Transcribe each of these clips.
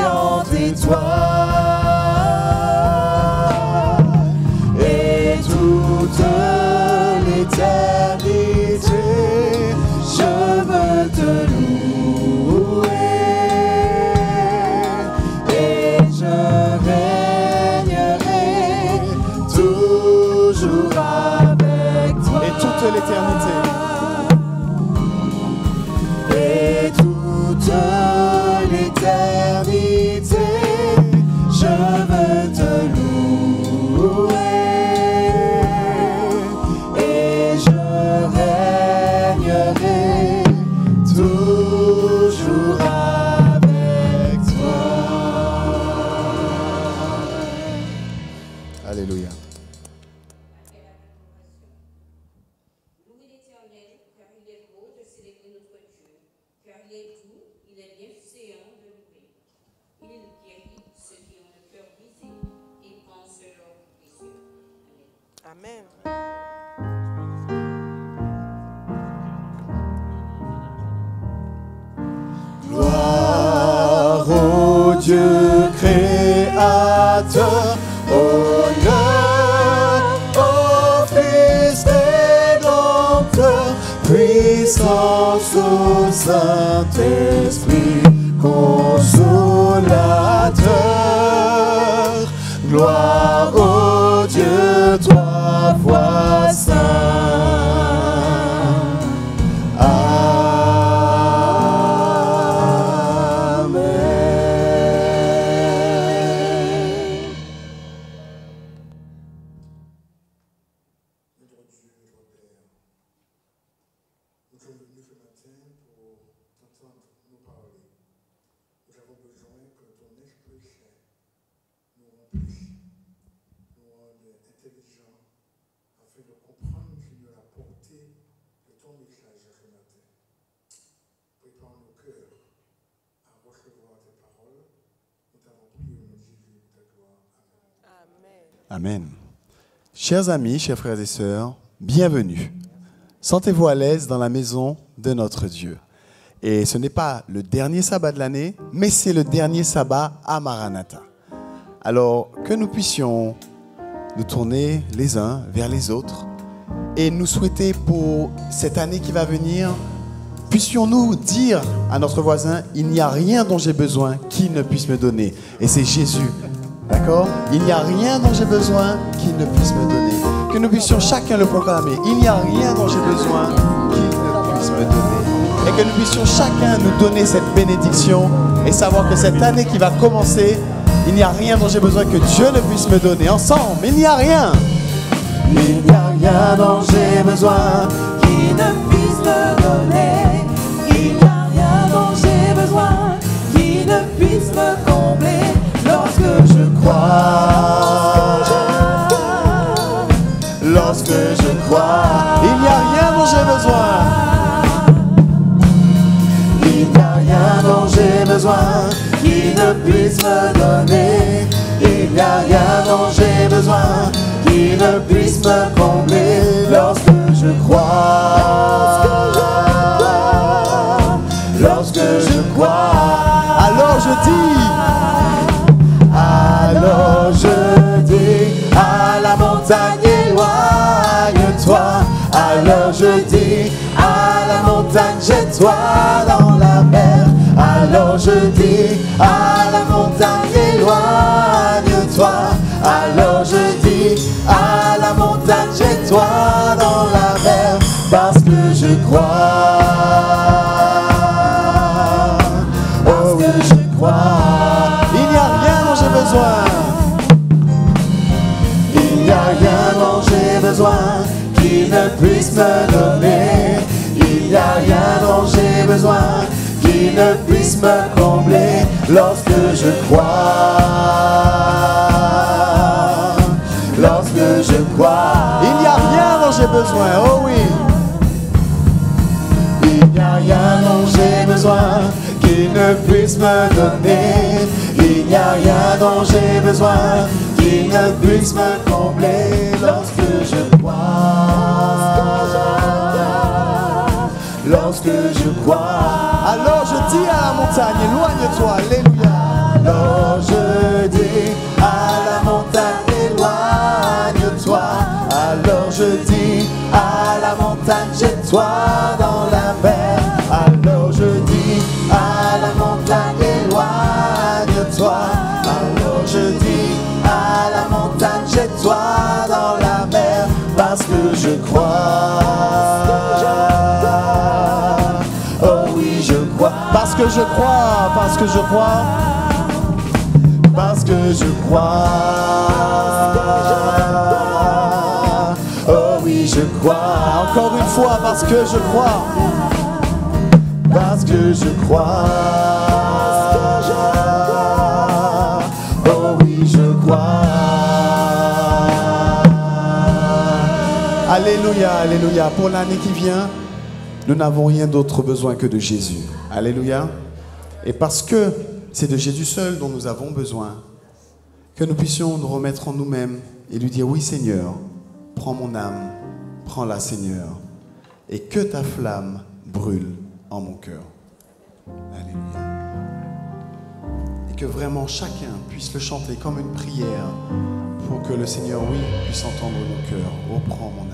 brillante étoile, et toute l'éternité, je veux te louer, et je régnerai toujours avec toi. Et toute l'éternité. Et toute l'éternité, je veux te louer, et je régnerai toujours avec toi. Alléluia. Louez l'Éternel, car il est beau de célébrer notre Dieu, car il est doux, il est bienséant de louer. Il guérit ceux qui ont le cœur brisé et pense leur blessure. Amen. Gloire au Dieu créateur, honneur au Fils rédempteur, puissance au Saint-Esprit consolateur. Gloire au Dieu trois fois saint. Amen. Chers amis, chers frères et sœurs, bienvenue. Sentez-vous à l'aise dans la maison de notre Dieu. Et ce n'est pas le dernier sabbat de l'année, mais c'est le dernier sabbat à Maranatha. Alors que nous puissions nous tourner les uns vers les autres et nous souhaiter pour cette année qui va venir, puissions-nous dire à notre voisin, il n'y a rien dont j'ai besoin qu'il ne puisse me donner. Et c'est Jésus. D'accord? Il n'y a rien dont j'ai besoin qu'il ne puisse me donner. Que nous puissions chacun le proclamer. Il n'y a rien dont j'ai besoin qu'il ne puisse me donner. Et que nous puissions chacun nous donner cette bénédiction et savoir que cette année qui va commencer, il n'y a rien dont j'ai besoin que Dieu ne puisse me donner. Ensemble, il n'y a rien. Il n'y a rien dont j'ai besoin qui ne puisse me donner. Il n'y a rien dont j'ai besoin qui ne puisse me combler. Lorsque je crois, lorsque je crois, Il n'y a rien dont j'ai besoin. il n'y a rien dont j'ai besoin qui ne puisse me donner. Il n'y a rien dont j'ai besoin qui ne puisse me combler. Lorsque je crois, lorsque je crois, Alors je dis, alors je dis à la montagne éloigne-toi. Alors je dis à la montagne jette-toi dans la mer. Alors je dis à la montagne éloigne-toi. Alors je dis à la montagne jette-toi dans la mer. Parce que je crois. Oh oui, je crois. il n'y a rien dont j'ai besoin. Il n'y a rien dont j'ai besoin qui ne puisse me donner. Il n'y a rien dont j'ai besoin qui ne puisse me combler. Lorsque je crois, lorsque je crois, Il n'y a rien dont j'ai besoin. Oh oui. il n'y a rien dont j'ai besoin qui ne puisse me donner. Il n'y a rien dont j'ai besoin qui ne puisse me combler. Lorsque je crois, lorsque je crois, Alors je dis à la montagne, éloigne-toi. Alléluia. jette-toi dans la mer. Alors je dis à la montagne, éloigne-toi. Alors je dis à la montagne, jette-toi dans la mer. Parce que je crois. Oh oui, je crois. Parce que je crois, parce que je crois. Parce que je crois. Oh oui, je crois. Encore une fois, parce que je crois. Parce que je crois. Oh oui, je crois. Alléluia, alléluia. Pour l'année qui vient, nous n'avons rien d'autre besoin que de Jésus. Alléluia. Et parce que c'est de Jésus seul dont nous avons besoin, que nous puissions nous remettre en nous-mêmes et lui dire, oui Seigneur, prends mon âme, prends-la Seigneur, et que ta flamme brûle en mon cœur. Alléluia. Et que vraiment chacun puisse le chanter comme une prière pour que le Seigneur, oui, puisse entendre nos cœurs. Oh, prends mon âme.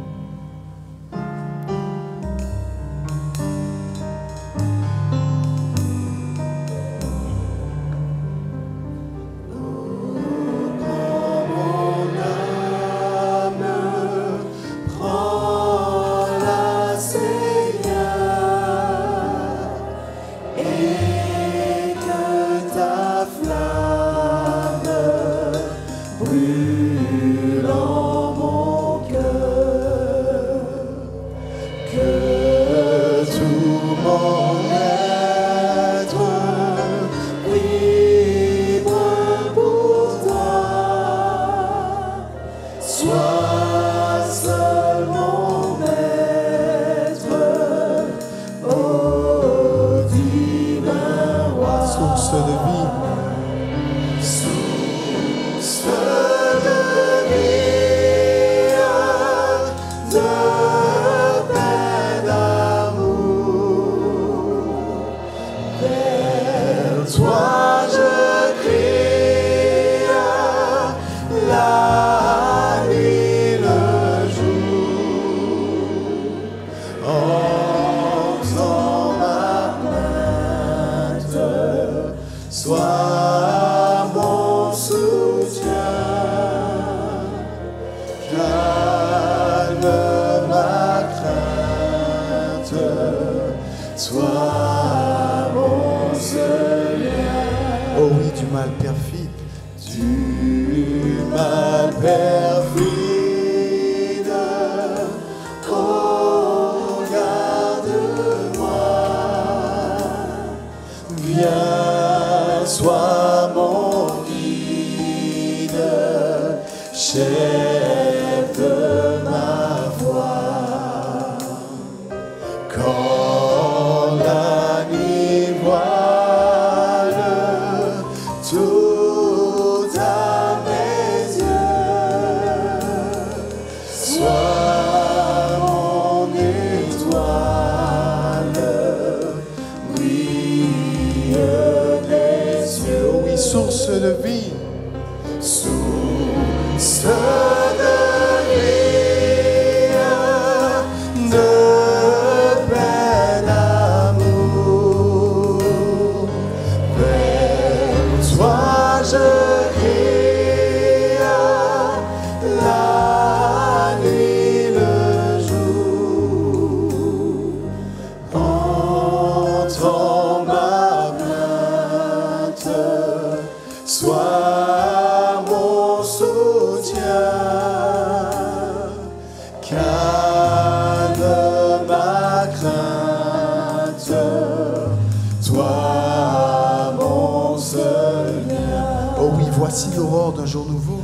Voici l'aurore d'un jour nouveau.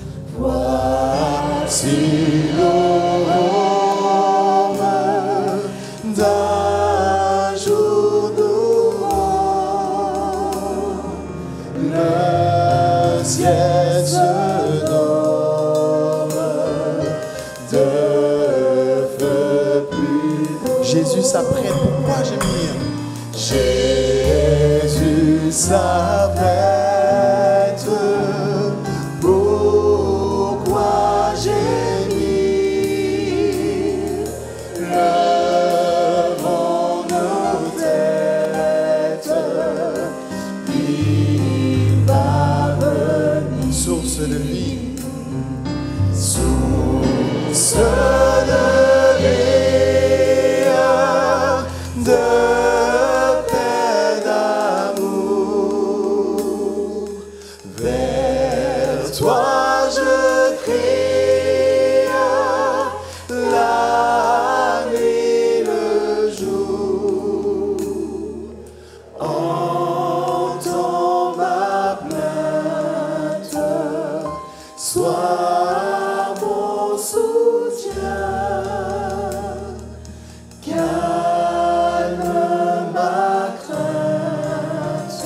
Voici l'aurore d'un jour nouveau. Le ciel se dore de feu plus beau. Jésus s'apprête. Pourquoi gémir? Jésus s'apprête. Pourquoi gémir? Le Sois mon soutien, calme ma crainte,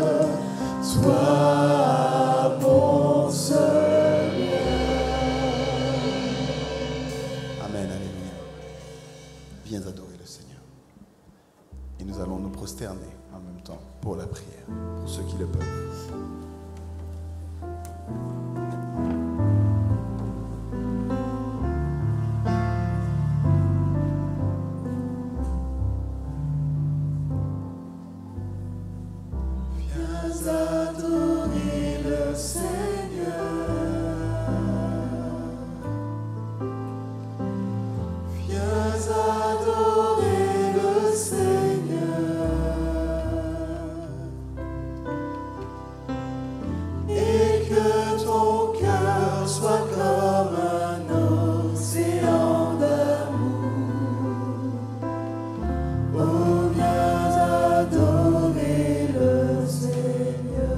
sois mon seul bien. Amen, alléluia. Viens adorer le Seigneur. Et nous allons nous prosterner en même temps pour la prière, pour ceux qui le peuvent. Adorer le Seigneur, viens adorer le Seigneur, et que ton cœur soit comme un océan d'amour. Oh, viens adorer le Seigneur.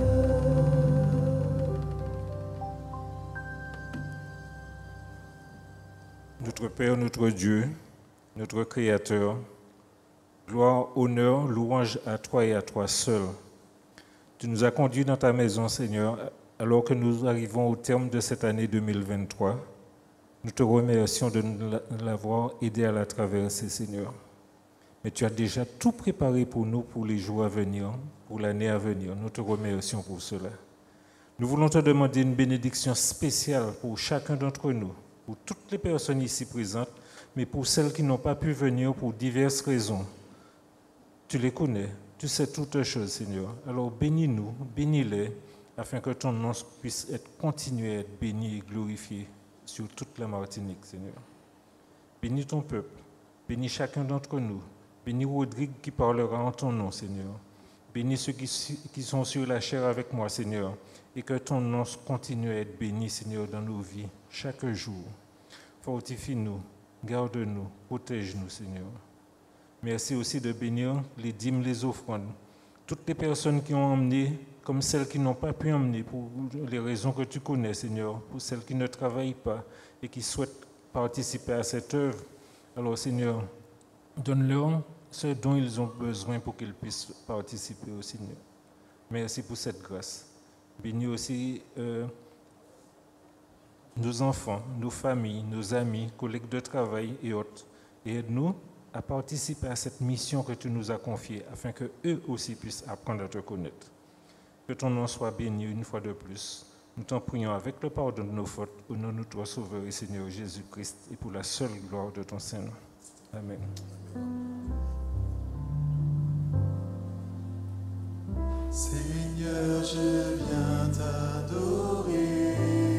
Notre Père, notre Dieu, notre Créateur, gloire, honneur, louange à toi et à toi seul. Tu nous as conduits dans ta maison, Seigneur, alors que nous arrivons au terme de cette année 2023. Nous te remercions de nous l'avoir aidé à la traverser, Seigneur. Mais tu as déjà tout préparé pour nous pour les jours à venir, pour l'année à venir. Nous te remercions pour cela. Nous voulons te demander une bénédiction spéciale pour chacun d'entre nous, pour toutes les personnes ici présentes, mais pour celles qui n'ont pas pu venir pour diverses raisons. Tu les connais, tu sais toutes choses, Seigneur. Alors bénis-nous, bénis-les, afin que ton nom puisse continuer à être béni et glorifié sur toute la Martinique, Seigneur. Bénis ton peuple, bénis chacun d'entre nous, bénis Rodrigue qui parlera en ton nom, Seigneur. Bénis ceux qui sont sur la chair avec moi, Seigneur, et que ton nom continue à être béni, Seigneur, dans nos vies, chaque jour. Fortifie-nous, garde-nous, protège-nous, Seigneur. Merci aussi de bénir les dîmes, les offrandes. Toutes les personnes qui ont emmené, comme celles qui n'ont pas pu emmener, pour les raisons que tu connais, Seigneur, pour celles qui ne travaillent pas et qui souhaitent participer à cette œuvre. Alors, Seigneur, donne-leur ce dont ils ont besoin pour qu'ils puissent participer au Seigneur. Merci pour cette grâce. Bénis aussi nos enfants, nos familles, nos amis, collègues de travail et autres. Et aide-nous à participer à cette mission que tu nous as confiée, afin qu'eux aussi puissent apprendre à te connaître. Que ton nom soit béni une fois de plus. Nous t'en prions avec le pardon de nos fautes, au nom de toi, Sauveur et Seigneur Jésus-Christ, et pour la seule gloire de ton Saint-Nom. Amen. Seigneur, je viens t'adorer.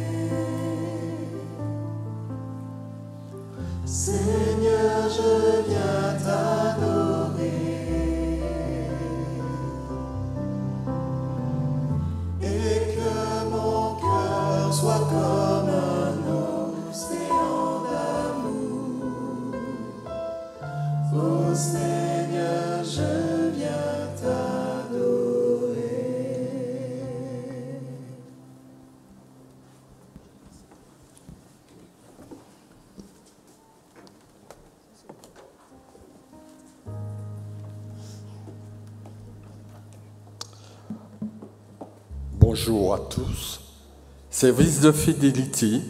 Seigneur, je viens t'adorer. Et que mon cœur soit comme un océan d'amour. Oh Seigneur, je viens t'adorer. Bonjour à tous. Service de fidélité.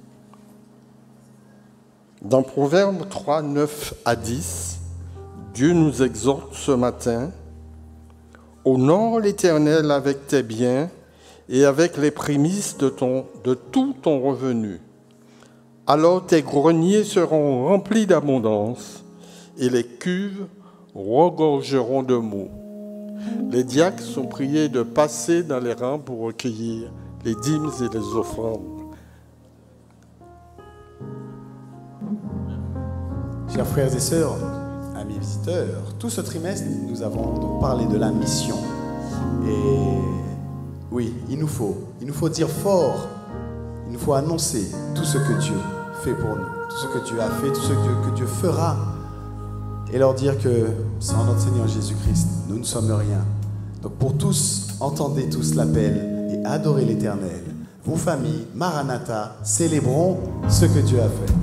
Dans Proverbes 3, 9 à 10, Dieu nous exhorte ce matin: honore l'Éternel avec tes biens et avec les prémices de tout ton revenu. Alors tes greniers seront remplis d'abondance et les cuves regorgeront de mots. Les diacres sont priés de passer dans les rangs pour recueillir les dîmes et les offrandes. Chers frères et sœurs, amis visiteurs, tout ce trimestre, nous avons donc parlé de la mission. Et oui, il nous faut dire fort, il nous faut annoncer tout ce que Dieu fait pour nous, tout ce que Dieu a fait, tout ce que Dieu fera, et leur dire que sans notre Seigneur Jésus-Christ, nous ne sommes rien. Donc pour tous, entendez tous l'appel et adorez l'Éternel. vous famille, Maranatha, célébrons ce que Dieu a fait.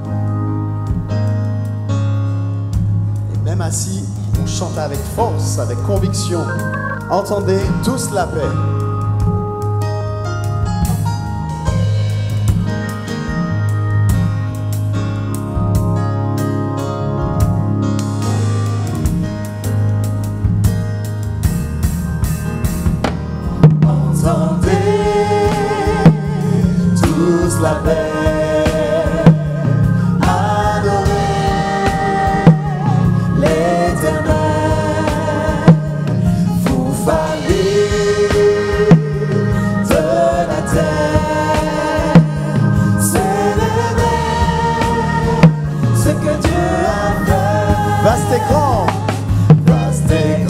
Et même assis, on chante avec force, avec conviction. Entendez tous la paix. La paix, adorer l'Éternel, vous famille de la terre, célébrer ce que Dieu a fait. Vaste et grand, Vaste et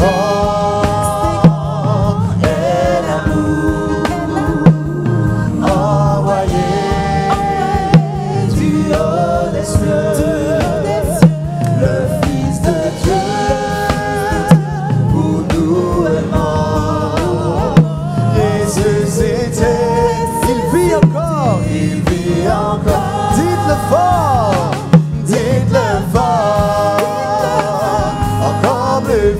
grand est l'amour envoyé du haut des cieux, le Fils de Dieu, pour nous aimant, ressuscité, il vit encore. il vit encore. Dites-le fort. Dites-le fort, encore plus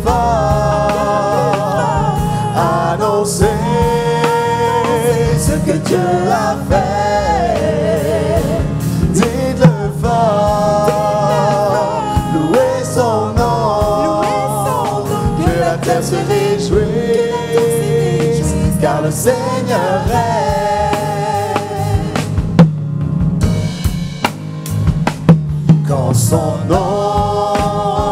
fort, annoncez ce que Dieu a fait. Dites-le fort, louez son nom, que la terre se réjouisse, car le Seigneur règne. Quand son nom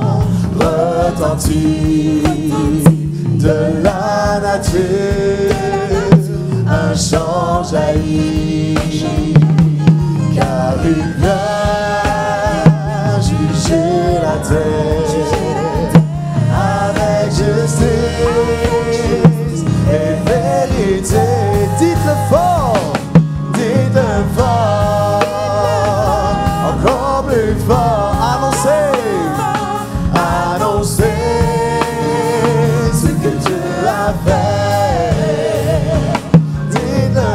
retentit de la nature, un chant jaillit, car il vient juger la terre avec justice et vérité. Dites-le fort. Dites-le fort, encore plus fort, annoncez, annoncez ce que Dieu a fait. Dites-le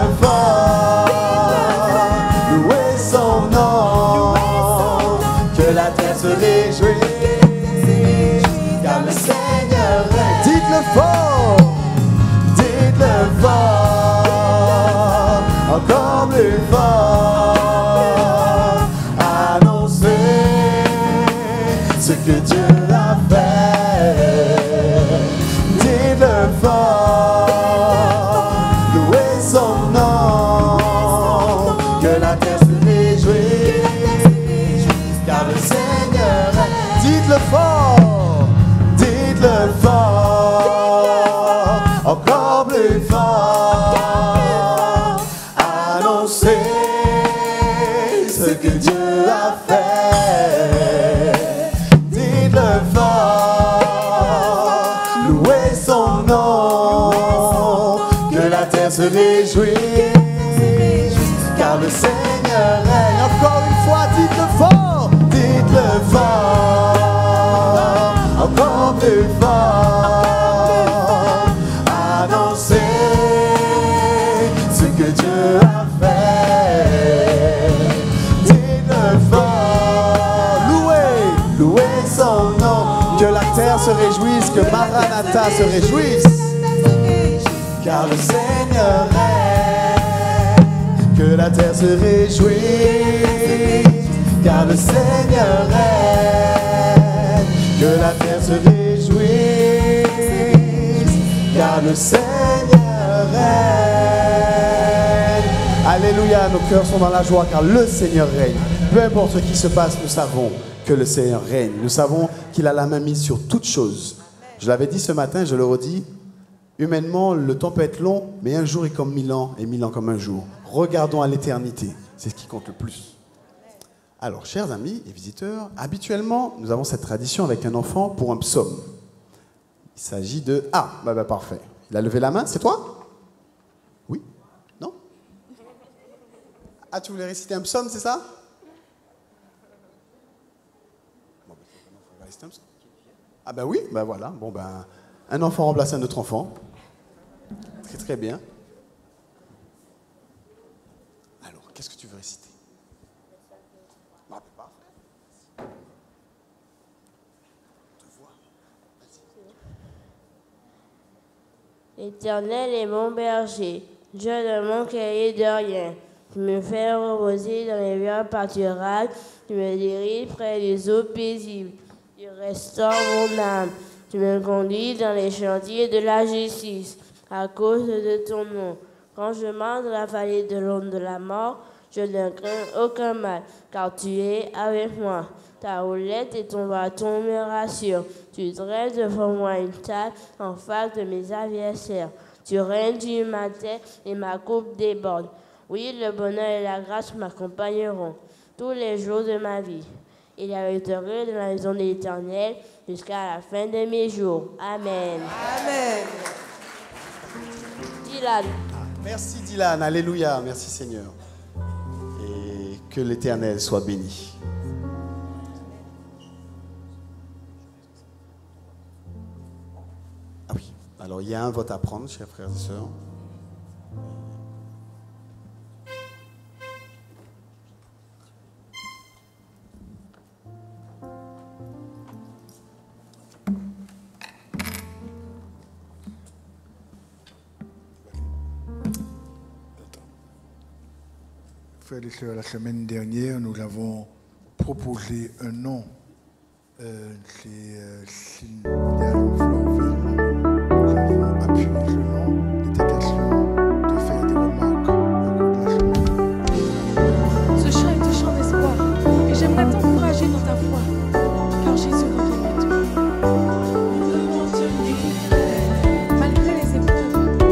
fort, louez son nom, que la terre se réjouisse, car le Seigneur règne. Dites-le fort. Dites-le fort, encore plus fort, annoncez ce que Dieu a fait. Dites-le fort, louez son nom, que la terre se réjouisse, car le Seigneur règne. Dites-le fort. Dites-le fort, encore plus fort, annoncez ce que Dieu a fait. Dites-le fort, louez son nom, que la terre se réjouisse, car le Seigneur règne. Encore une fois, dites-le fort, dites-le fort, encore plus fort, annoncez ce que Dieu a fait. Dites-le fort, louez son nom, Que la terre se réjouisse, que Maranatha se réjouisse. car le Seigneur règne. Que la terre se réjouisse, car le Seigneur règne. Que la terre se réjouisse, car le Seigneur règne. Alléluia, nos cœurs sont dans la joie car le Seigneur règne. Peu importe ce qui se passe, nous savons que le Seigneur règne. Nous savons qu'il a la main mise sur toutes choses. Je l'avais dit ce matin, je le redis. Humainement, le temps peut être long, mais un jour est comme 1000 ans et 1000 ans comme un jour. Regardons à l'éternité, c'est ce qui compte le plus. Alors, chers amis et visiteurs, habituellement, nous avons cette tradition avec un enfant pour un psaume. Il s'agit de... Ah, parfait. Il a levé la main, c'est toi? Oui? Non? Ah, tu voulais réciter un psaume, c'est ça? Bon, on va réciter un psaume. Ah ben oui, ben voilà. Bon ben, un enfant remplace un autre enfant. Très très bien. qu'est-ce que tu veux réciter? Non, mais parfait. On te voit. Vas-y. L'Éternel est mon berger, je ne manquerai de rien. Tu me fais reposer dans les verts pâturages, tu me diriges près des eaux paisibles, tu restaures mon âme, tu me conduis dans les chantiers de la justice, à cause de ton nom. Quand je marche dans la vallée de l'ombre de la mort, je ne crains aucun mal, car tu es avec moi. Ta houlette et ton bâton me rassurent. Tu dresses devant moi une table en face de mes adversaires. Tu règnes sur ma tête et ma coupe déborde. Oui, le bonheur et la grâce m'accompagneront tous les jours de ma vie. Et j'habiterai dans la maison de l'Éternel jusqu'à la fin de mes jours. Amen. Amen. Dylan. Merci Dylan, alléluia, merci Seigneur. Et que l'Éternel soit béni. Ah oui, alors il y a un vote à prendre, chers frères et sœurs. Frères et sœurs, la semaine dernière, nous avons proposé un nom. C'est Sylviane Florville. Nous avons appuyé ce nom. Il était question de faire des remarques au cours de la semaine. Ce chant est un chant d'espoir et j'aimerais t'encourager dans ta foi, car Jésus revient bientôt. Nous devons tenir malgré les épreuves.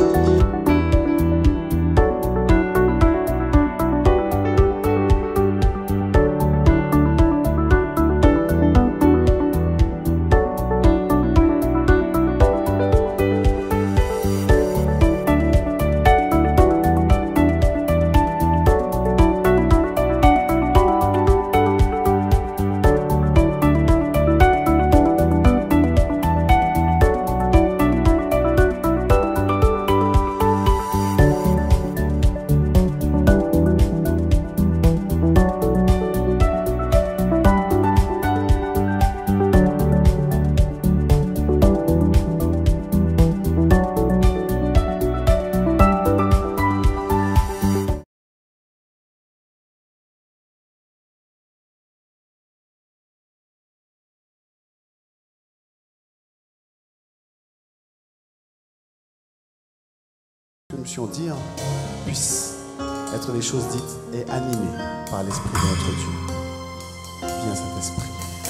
Dire puissent être des choses dites et animées par l'Esprit de notre Dieu. Viens Saint-Esprit.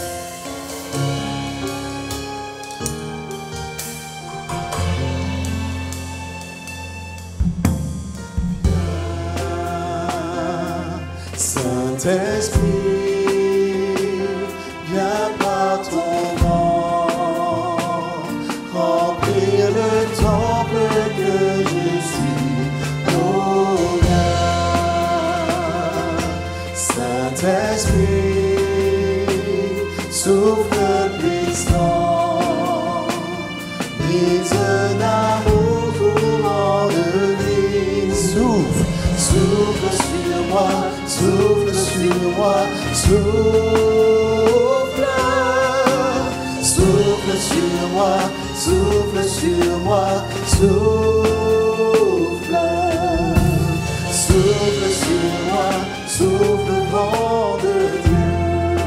Saint-Esprit, viens par ton vent, remplir le temple que je suis. Oh, Saint-Esprit, souffle puissant, brise d'amour, courant de vie. Souffle, souffle sur moi, souffle sur moi, souffle, souffle sur moi, souffle sur moi, souffle, souffle sur moi, souffle vent de Dieu.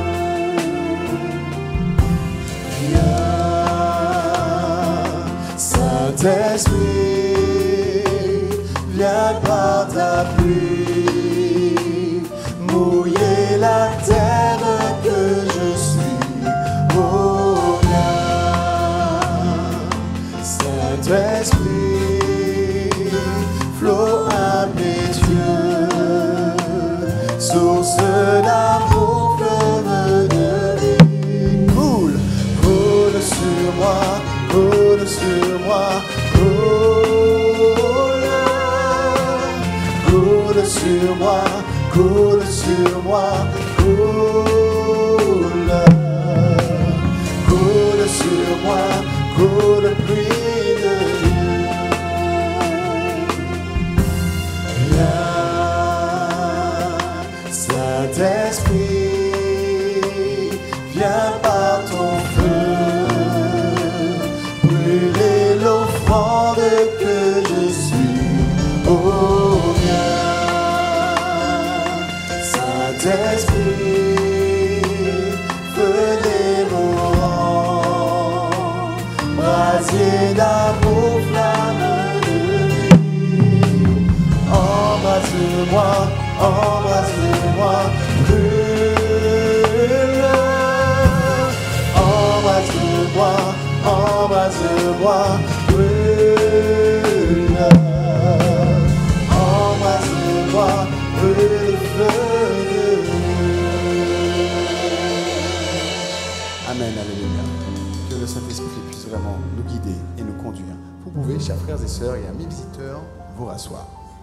Viens, Saint-Esprit, viens par ta pluie, mouiller la terre que je suis. Oh, viens, Saint-Esprit, flot impétueux, source d'amour, fleuve de vie. Coule, coule sur moi, coule sur moi, coule, coule sur moi, coule sur moi, coule, coule sur moi, coule pluie de Dieu. Viens, Saint-Esprit, viens par ton feu, brûler l'offrande que je suis, oh viens. Saint-Esprit, feu dévorant, brasier d'amour, flamme de vie, embrasse-moi, embrasse-moi, brûle. Embrasse-moi, embrasse-moi, brûle. Embrasse-moi, brûle le feu de Dieu. Amen, alléluia. Que le Saint-Esprit puisse vraiment nous guider et nous conduire. Vous pouvez, chers frères et sœurs et amis visiteurs, vous rasseoir.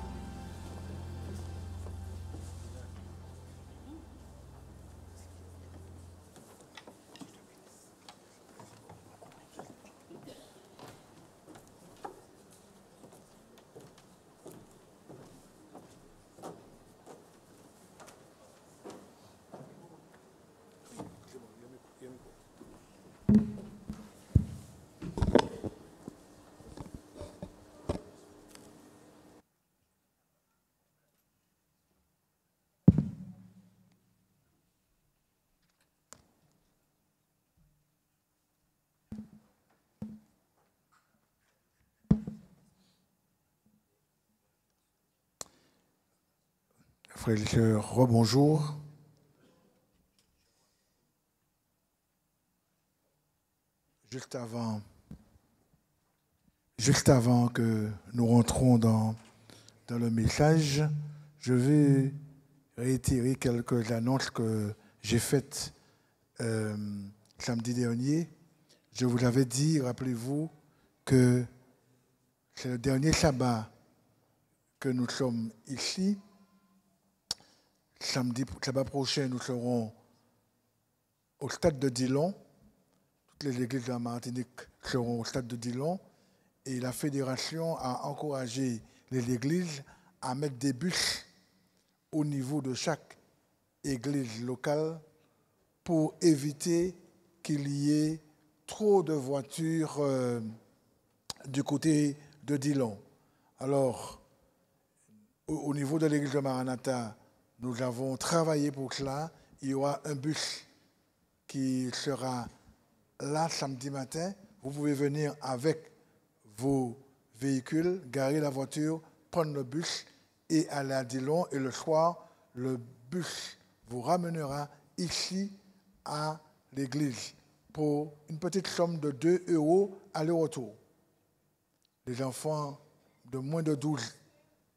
Frères et sœurs, rebonjour. Juste avant que nous rentrons dans le message, je vais réitérer quelques annonces que j'ai faites samedi dernier. Je vous avais dit, rappelez-vous, que c'est le dernier sabbat que nous sommes ici. Sabbat prochain, nous serons au stade de Dillon. Toutes les églises de la Martinique seront au stade de Dillon. Et la fédération a encouragé les églises à mettre des bus au niveau de chaque église locale pour éviter qu'il y ait trop de voitures du côté de Dillon. Alors, au niveau de l'église de Maranatha, nous avons travaillé pour cela. Il y aura un bus qui sera là samedi matin. Vous pouvez venir avec vos véhicules, garer la voiture, prendre le bus et aller à Dillon. Et le soir, le bus vous ramènera ici à l'église pour une petite somme de 2 € aller-retour. Les enfants de moins de 12. Comment ?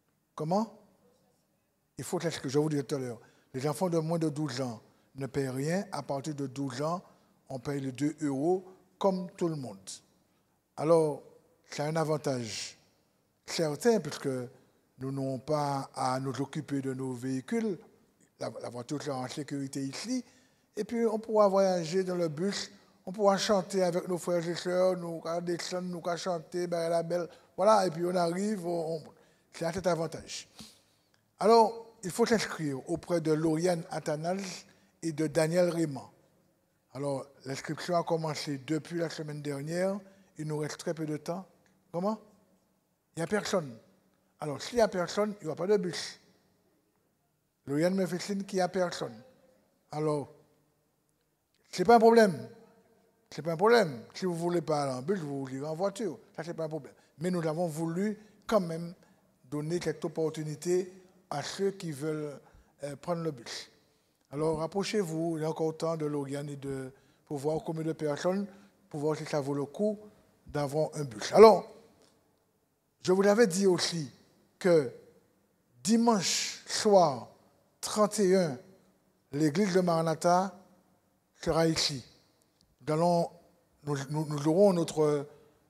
Il faut que je vous disais tout à l'heure. Les enfants de moins de 12 ans ne paient rien. À partir de 12 ans, on paye les 2 € comme tout le monde. Alors, c'est un avantage certain puisque nous n'aurons pas à nous occuper de nos véhicules. La voiture sera en sécurité ici. Et puis, on pourra voyager dans le bus. On pourra chanter avec nos frères et sœurs. Nous pourrons descendre, nous pourrons chanter, ben, la belle. Voilà, et puis on arrive. C'est à cet avantage. Alors, il faut s'inscrire auprès de Lauriane Athanase et de Daniel Raymond. Alors, l'inscription a commencé depuis la semaine dernière. Il nous reste très peu de temps. Comment ? Il n'y a personne. Alors, s'il n'y a personne, il n'y aura pas de bus. Lauriane me fait signe qu'il n'y a personne. Alors, ce n'est pas un problème. Ce n'est pas un problème. Si vous ne voulez pas aller en bus, vous irez en voiture. Ça, ce n'est pas un problème. Mais nous avons voulu quand même donner cette opportunité à ceux qui veulent prendre le bus. Alors, rapprochez-vous, il y a encore temps de Lauriane et pour voir combien de personnes, pour voir si ça vaut le coup d'avoir un bus. Alors, je vous l'avais dit aussi que dimanche soir 31, l'église de Maranatha sera ici. Nous aurons notre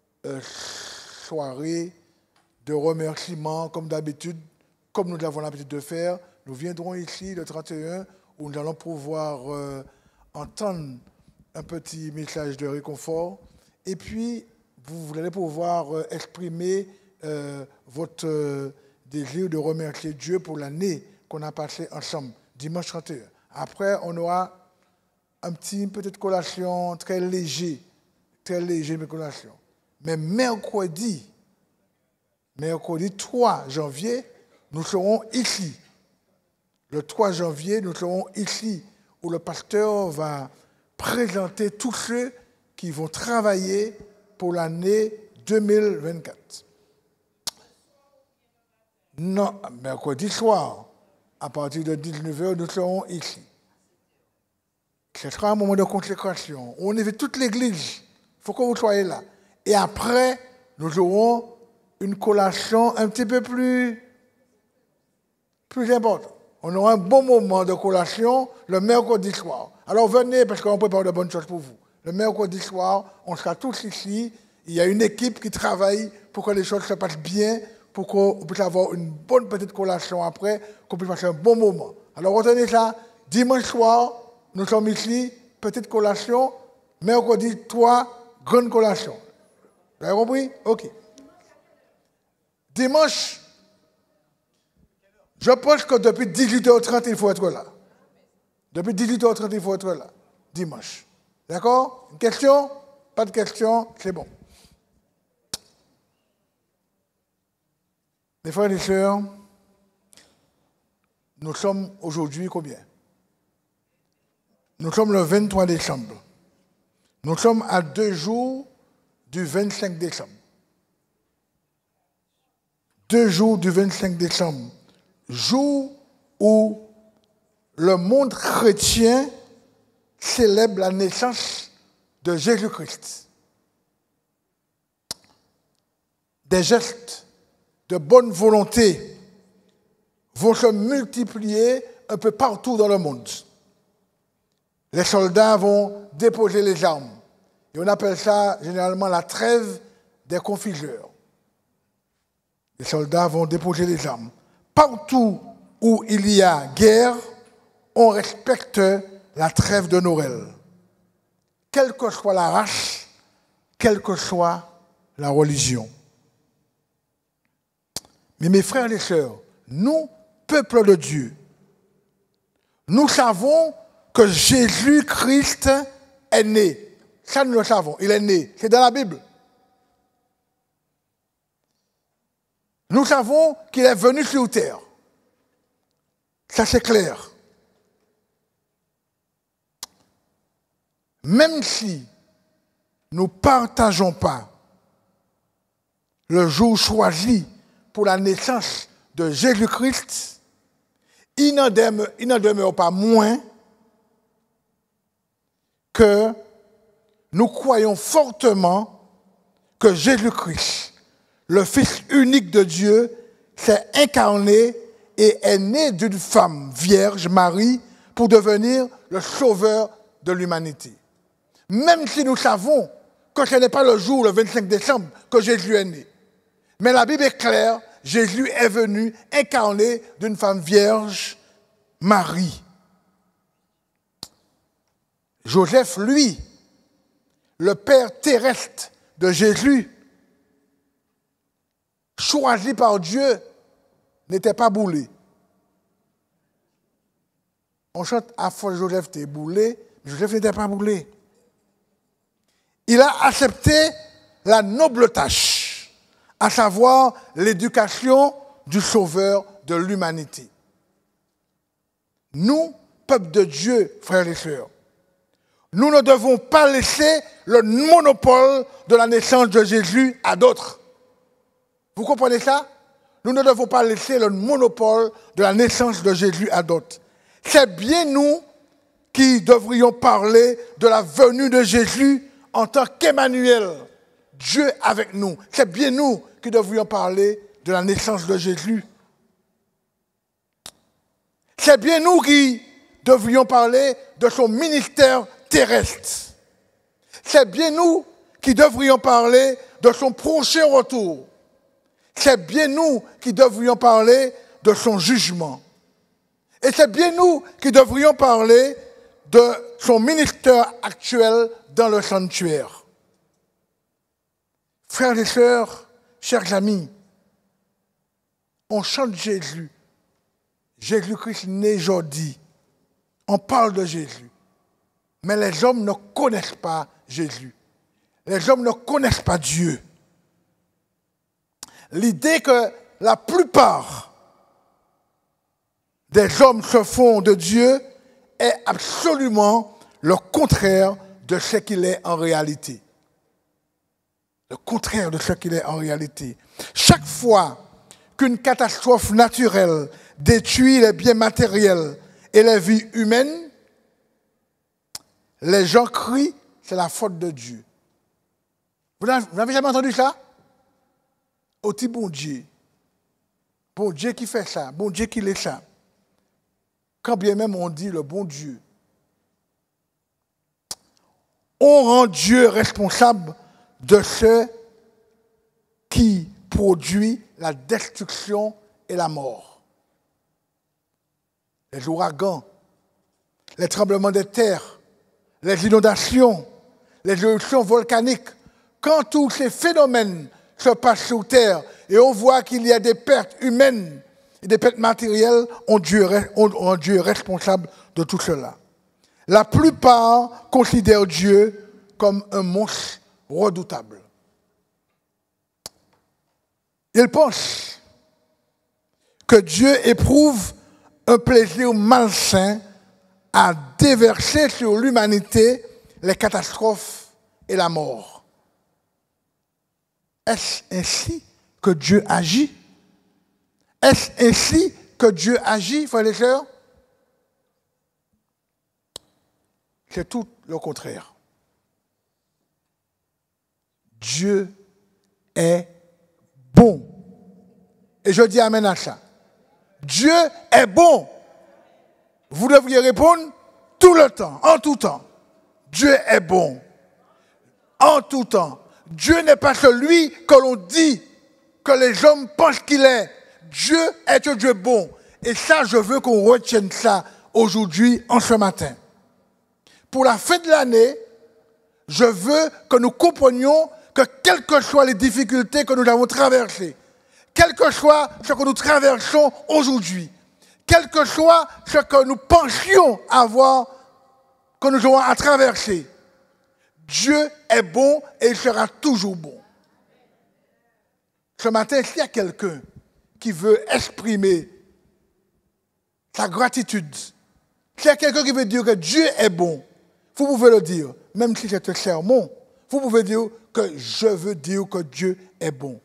soirée de remerciement, comme d'habitude, comme nous avons l'habitude de faire. Nous viendrons ici le 31, où nous allons pouvoir entendre un petit message de réconfort. Et puis, vous allez pouvoir exprimer votre désir de remercier Dieu pour l'année qu'on a passée ensemble, dimanche 31. Après, on aura un petit, peut-être collation très léger, mais collation. Mais mercredi 3 janvier, nous serons ici. Le 3 janvier, nous serons ici, où le pasteur va présenter tous ceux qui vont travailler pour l'année 2024. Non, mercredi soir, à partir de 19h, nous serons ici. Ce sera un moment de consécration. On invite toute l'église. Il faut que vous soyez là. Et après, nous aurons une collation un petit peu plus importante. On aura un bon moment de collation le mercredi soir. Alors venez parce qu'on prépare de bonnes choses pour vous. Le mercredi soir, on sera tous ici. Il y a une équipe qui travaille pour que les choses se passent bien, pour qu'on puisse avoir une bonne petite collation après, qu'on puisse passer un bon moment. Alors retenez ça, dimanche soir, nous sommes ici, petite collation, mercredi 3, grande collation. Vous avez compris? Ok. Dimanche, je pense que depuis 18h30, il faut être là. Depuis 18h30, il faut être là, dimanche. D'accord? Une question? Pas de question? C'est bon. Mes frères et sœurs, nous sommes aujourd'hui combien? Nous sommes le 23 décembre. Nous sommes à 2 jours du 25 décembre. 2 jours du 25 décembre. Jour où le monde chrétien célèbre la naissance de Jésus-Christ. Des gestes de bonne volonté vont se multiplier un peu partout dans le monde. Les soldats vont déposer les armes. Et on appelle ça généralement la trêve des confiseurs. Les soldats vont déposer les armes. Partout où il y a guerre, on respecte la trêve de Noël. Quelle que soit la race, quelle que soit la religion. Mais mes frères et sœurs, nous, peuple de Dieu, nous savons que Jésus-Christ est né. Ça, nous le savons. Il est né. C'est dans la Bible. Nous savons qu'il est venu sur terre. Ça, c'est clair. Même si nous ne partageons pas le jour choisi pour la naissance de Jésus-Christ, il n'en demeure pas moins que nous croyons fortement que Jésus-Christ, le Fils unique de Dieu, s'est incarné et est né d'une femme vierge, Marie, pour devenir le sauveur de l'humanité. Même si nous savons que ce n'est pas le jour, le 25 décembre, que Jésus est né. Mais la Bible est claire, Jésus est venu incarné d'une femme vierge, Marie. Joseph, lui, le père terrestre de Jésus, choisi par Dieu, n'était pas boulé. On chante à fois Joseph était boulé, mais Joseph n'était pas boulé. Il a accepté la noble tâche, à savoir l'éducation du sauveur de l'humanité. Nous, peuple de Dieu, frères et sœurs, nous ne devons pas laisser le monopole de la naissance de Jésus à d'autres. Vous comprenez ça? Nous ne devons pas laisser le monopole de la naissance de Jésus à d'autres. C'est bien nous qui devrions parler de la venue de Jésus en tant qu'Emmanuel, Dieu avec nous. C'est bien nous qui devrions parler de la naissance de Jésus. C'est bien nous qui devrions parler de son ministère terrestre. C'est bien nous qui devrions parler de son prochain retour. C'est bien nous qui devrions parler de son jugement. Et c'est bien nous qui devrions parler de son ministère actuel dans le sanctuaire. Frères et sœurs, chers amis, on chante Jésus. Jésus-Christ né aujourd'hui. on parle de Jésus. Mais les hommes ne connaissent pas Jésus. Les hommes ne connaissent pas Dieu. L'idée que la plupart des hommes se font de Dieu est absolument le contraire de ce qu'il est en réalité. Le contraire de ce qu'il est en réalité. Chaque fois qu'une catastrophe naturelle détruit les biens matériels et les vies humaines, les gens crient, c'est la faute de Dieu. Vous n'avez jamais entendu ça? Au petit bon Dieu qui fait ça, bon Dieu qui l'est ça. Quand bien même on dit le bon Dieu, on rend Dieu responsable de ce qui produit la destruction et la mort. Les ouragans, les tremblements de terre, les inondations, les éruptions volcaniques, quand tous ces phénomènes se passent sur terre et on voit qu'il y a des pertes humaines et des pertes matérielles, on Dieu est responsable de tout cela. La plupart considèrent Dieu comme un monstre redoutable. Ils pensent que Dieu éprouve un plaisir malsain à déverser sur l'humanité les catastrophes et la mort. Est-ce ainsi que Dieu agit? Est-ce ainsi que Dieu agit, frères et sœurs? C'est tout le contraire. Dieu est bon. Et je dis amen à ça. Dieu est bon. Vous devriez répondre tout le temps, en tout temps. Dieu est bon. En tout temps. Dieu n'est pas celui que l'on dit, que les hommes pensent qu'il est. Dieu est un Dieu bon. Et ça, je veux qu'on retienne ça aujourd'hui, en ce matin. Pour la fin de l'année, je veux que nous comprenions que quelles que soient les difficultés que nous avons traversées, quel que soit ce que nous traversons aujourd'hui, quel que soit ce que nous pensions avoir, que nous aurons à traverser, Dieu est bon et il sera toujours bon. Ce matin, s'il y a quelqu'un qui veut exprimer sa gratitude, s'il y a quelqu'un qui veut dire que Dieu est bon, vous pouvez le dire, même si c'est un sermon, vous pouvez dire que je veux dire que Dieu est bon.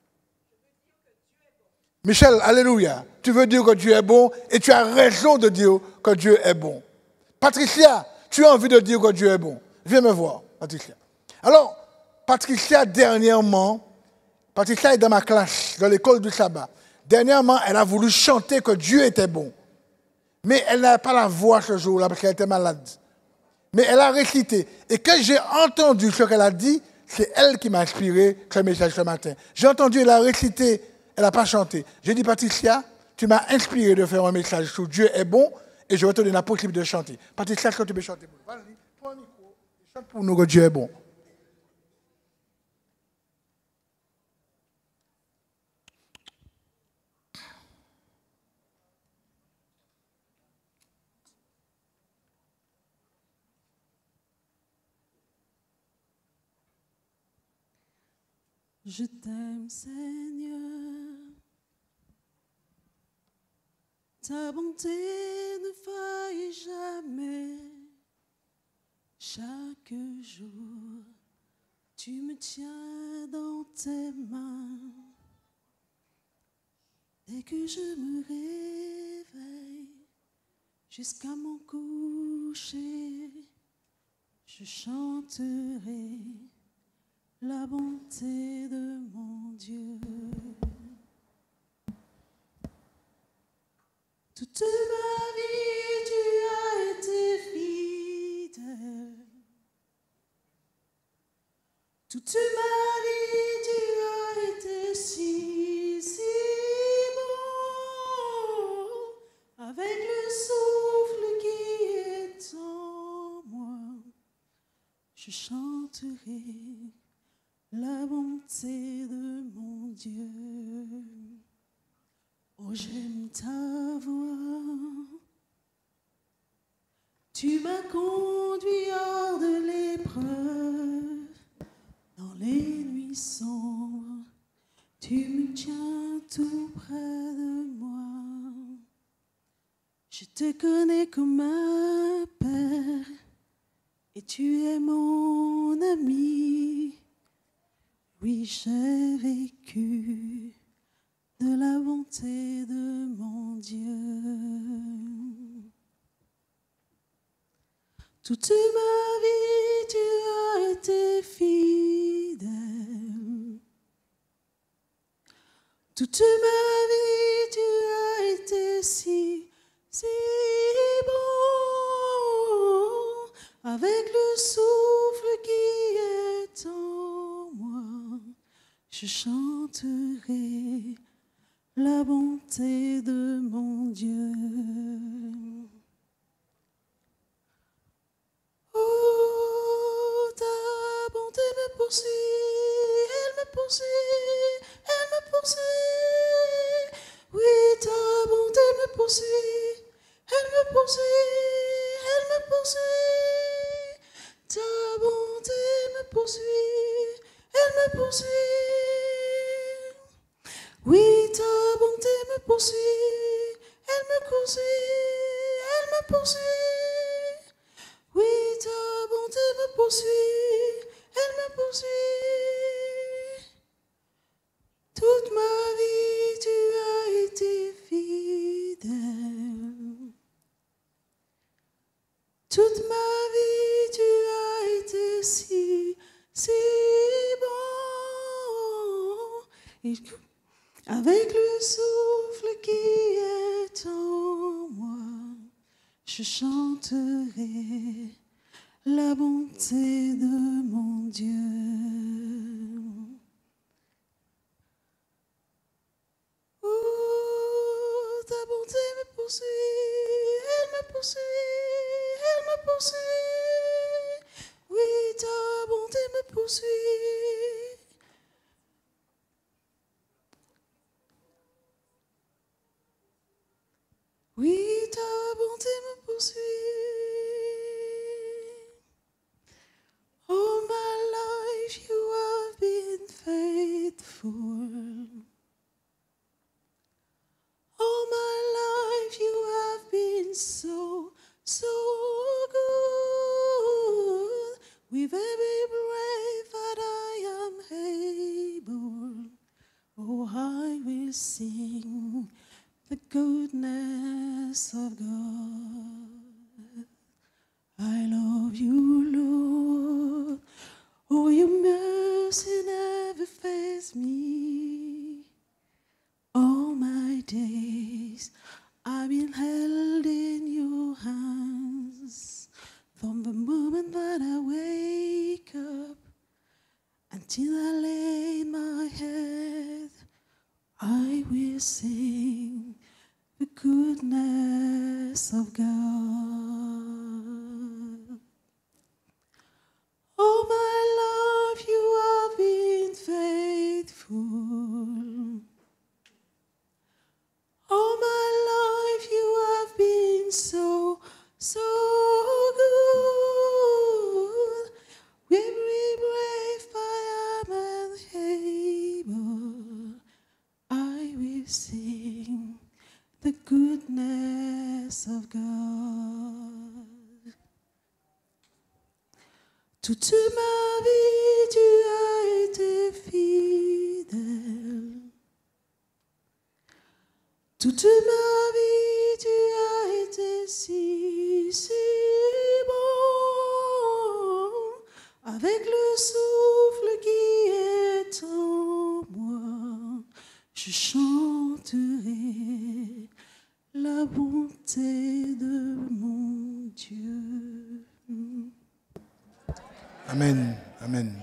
Michel, alléluia, tu veux dire que Dieu est bon et tu as raison de dire que Dieu est bon. Patricia, tu as envie de dire que Dieu est bon. Viens me voir, Patricia. Alors, Patricia, dernièrement, Patricia est dans ma classe, dans l'école du sabbat. Dernièrement, elle a voulu chanter que Dieu était bon. Mais elle n'avait pas la voix ce jour-là parce qu'elle était malade. Mais elle a récité. Et quand j'ai entendu ce qu'elle a dit, c'est elle qui m'a inspiré ce message ce matin. J'ai entendu, elle a récité, elle n'a pas chanté. J'ai dit, Patricia, tu m'as inspiré de faire un message sur Dieu est bon et je vais te donner la possibilité de chanter. Patricia, est-ce que tu peux chanter pour nous? Vas-y, prends un micro et chante pour nous que Dieu est bon. Je t'aime, Seigneur. Ta bonté ne faillit jamais. Chaque jour, tu me tiens dans tes mains. Dès que je me réveille, jusqu'à mon coucher, je chanterai la bonté de mon Dieu. Toute ma vie, tu as été fidèle. Toute ma vie, tu as été si bon. Avec le souffle qui est en moi, je chanterai la bonté de mon Dieu. Oh, j'aime ta voix, Tu m'as conduit hors de l'épreuve, dans les nuits sombres, tu me tiens tout près de moi. Je te connais comme un père, et tu es mon ami. Oui, j'ai vécu de la bonté de mon Dieu. Toute ma vie, tu as été fidèle. Toute ma vie, tu as été si bon. Avec le souffle qui est en moi, je chanterai la bonté de mon Dieu. Oh, ta bonté me poursuit, elle me poursuit, elle me poursuit. Oui, ta bonté me poursuit, elle me poursuit, elle me poursuit. Ta bonté me poursuit, elle me poursuit. Oui, ta bonté me poursuit, elle me poursuit, elle me poursuit. Oui, ta bonté me poursuit, elle me poursuit. Toute ma vie, tu as été fidèle. Toute ma vie, tu as été si bon. Et avec le souffle qui est en moi, je chanterai la bonté de mon Dieu. Oh, ta bonté me poursuit, elle me poursuit, elle me poursuit. Oui, ta bonté me poursuit. Oui, ta bonté me poursuit. All my life you have been faithful. All my life you have been so good. With every breath that I am able, oh, I will sing the goodness of God. I love you, Lord. Oh, your mercy never fails me. All my days I've been held in your hands. From the moment that I wake up until I lay my head, I will sing the goodness of God. All my life you have been faithful. All my life you have been so good. With every breath I am able, I will sing the goodness of God. Toute ma vie tu as été fidèle. Toute ma vie tu as été si bon. Avec le souffle qui est en moi, je chanterai la bonté de mon Dieu. Amen. Amen.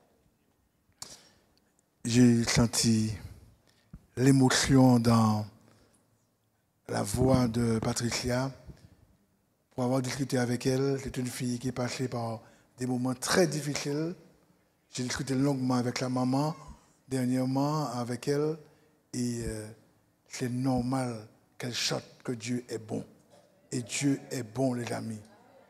J'ai senti l'émotion dans la voix de Patricia. Pour avoir discuté avec elle, c'est une fille qui est passée par des moments très difficiles. J'ai discuté longuement avec la maman, dernièrement avec elle, et c'est normal qu'elle chante que Dieu est bon. Et Dieu est bon, les amis.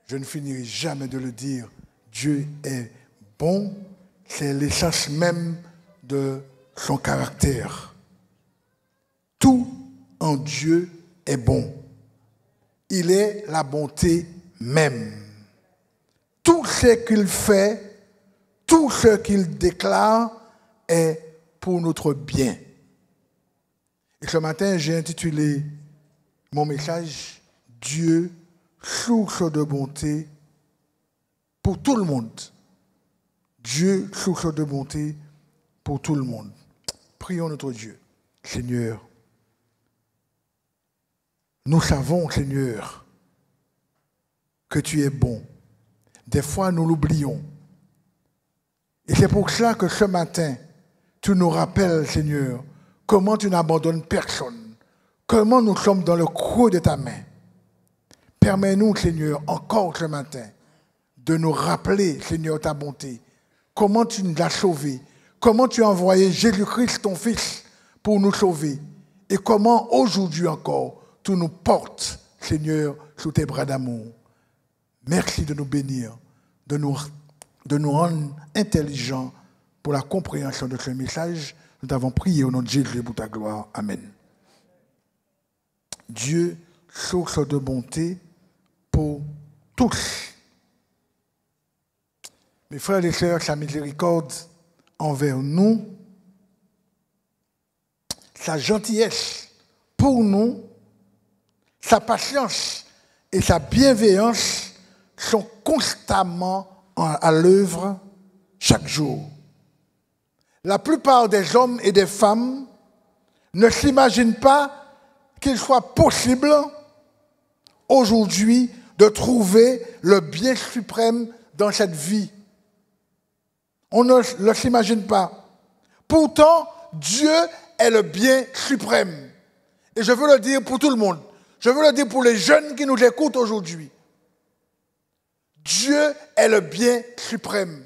je ne finirai jamais de le dire, Dieu est bon, c'est l'essence même de son caractère. Tout en Dieu est bon. Il est la bonté même. Tout ce qu'il fait, tout ce qu'il déclare est pour notre bien. Et ce matin, j'ai intitulé mon message « Dieu, source de bonté pour tout le monde ». Dieu, source de bonté pour tout le monde. Prions notre Dieu. Seigneur, nous savons, Seigneur, que tu es bon. Des fois, nous l'oublions. Et c'est pour cela que ce matin, tu nous rappelles, Seigneur, comment tu n'abandonnes personne, comment nous sommes dans le creux de ta main. Permets-nous, Seigneur, encore ce matin, de nous rappeler, Seigneur, ta bonté, comment tu nous as sauvés, comment tu as envoyé Jésus-Christ, ton Fils, pour nous sauver, et comment aujourd'hui encore, tu nous portes, Seigneur, sous tes bras d'amour. Merci de nous bénir, de nous rendre intelligents pour la compréhension de ce message. Nous t'avons prié au nom de Jésus pour ta gloire. Amen. Dieu, source de bonté pour tous. Mes frères et sœurs, sa miséricorde envers nous, sa gentillesse pour nous, sa patience et sa bienveillance sont constamment à l'œuvre chaque jour. La plupart des hommes et des femmes ne s'imaginent pas qu'il soit possible aujourd'hui de trouver le bien suprême dans cette vie. On ne le s'imagine pas. Pourtant, Dieu est le bien suprême. Et je veux le dire pour tout le monde. Je veux le dire pour les jeunes qui nous écoutent aujourd'hui. Dieu est le bien suprême.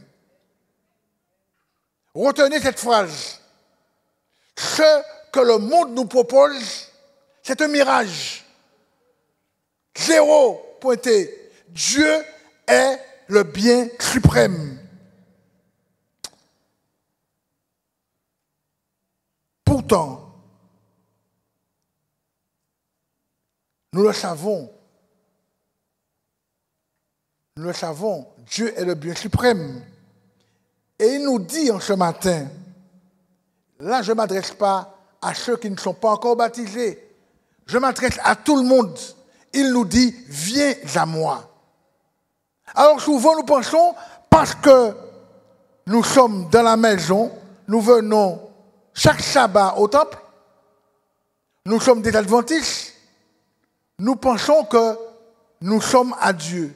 Retenez cette phrase. Ce que le monde nous propose, c'est un mirage. Zéro pointé. Dieu est le bien suprême. Pourtant, nous le savons, Dieu est le bien suprême. Et il nous dit en ce matin, là je ne m'adresse pas à ceux qui ne sont pas encore baptisés, je m'adresse à tout le monde. Il nous dit, viens à moi. Alors souvent nous pensons, parce que nous sommes dans la maison, nous venons chaque sabbat au temple, nous sommes des adventistes, nous pensons que nous sommes à Dieu.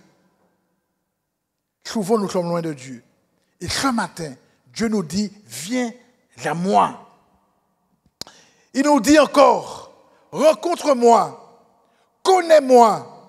Souvent, nous sommes loin de Dieu. Et ce matin, Dieu nous dit, viens à moi. Il nous dit encore, rencontre-moi, connais-moi,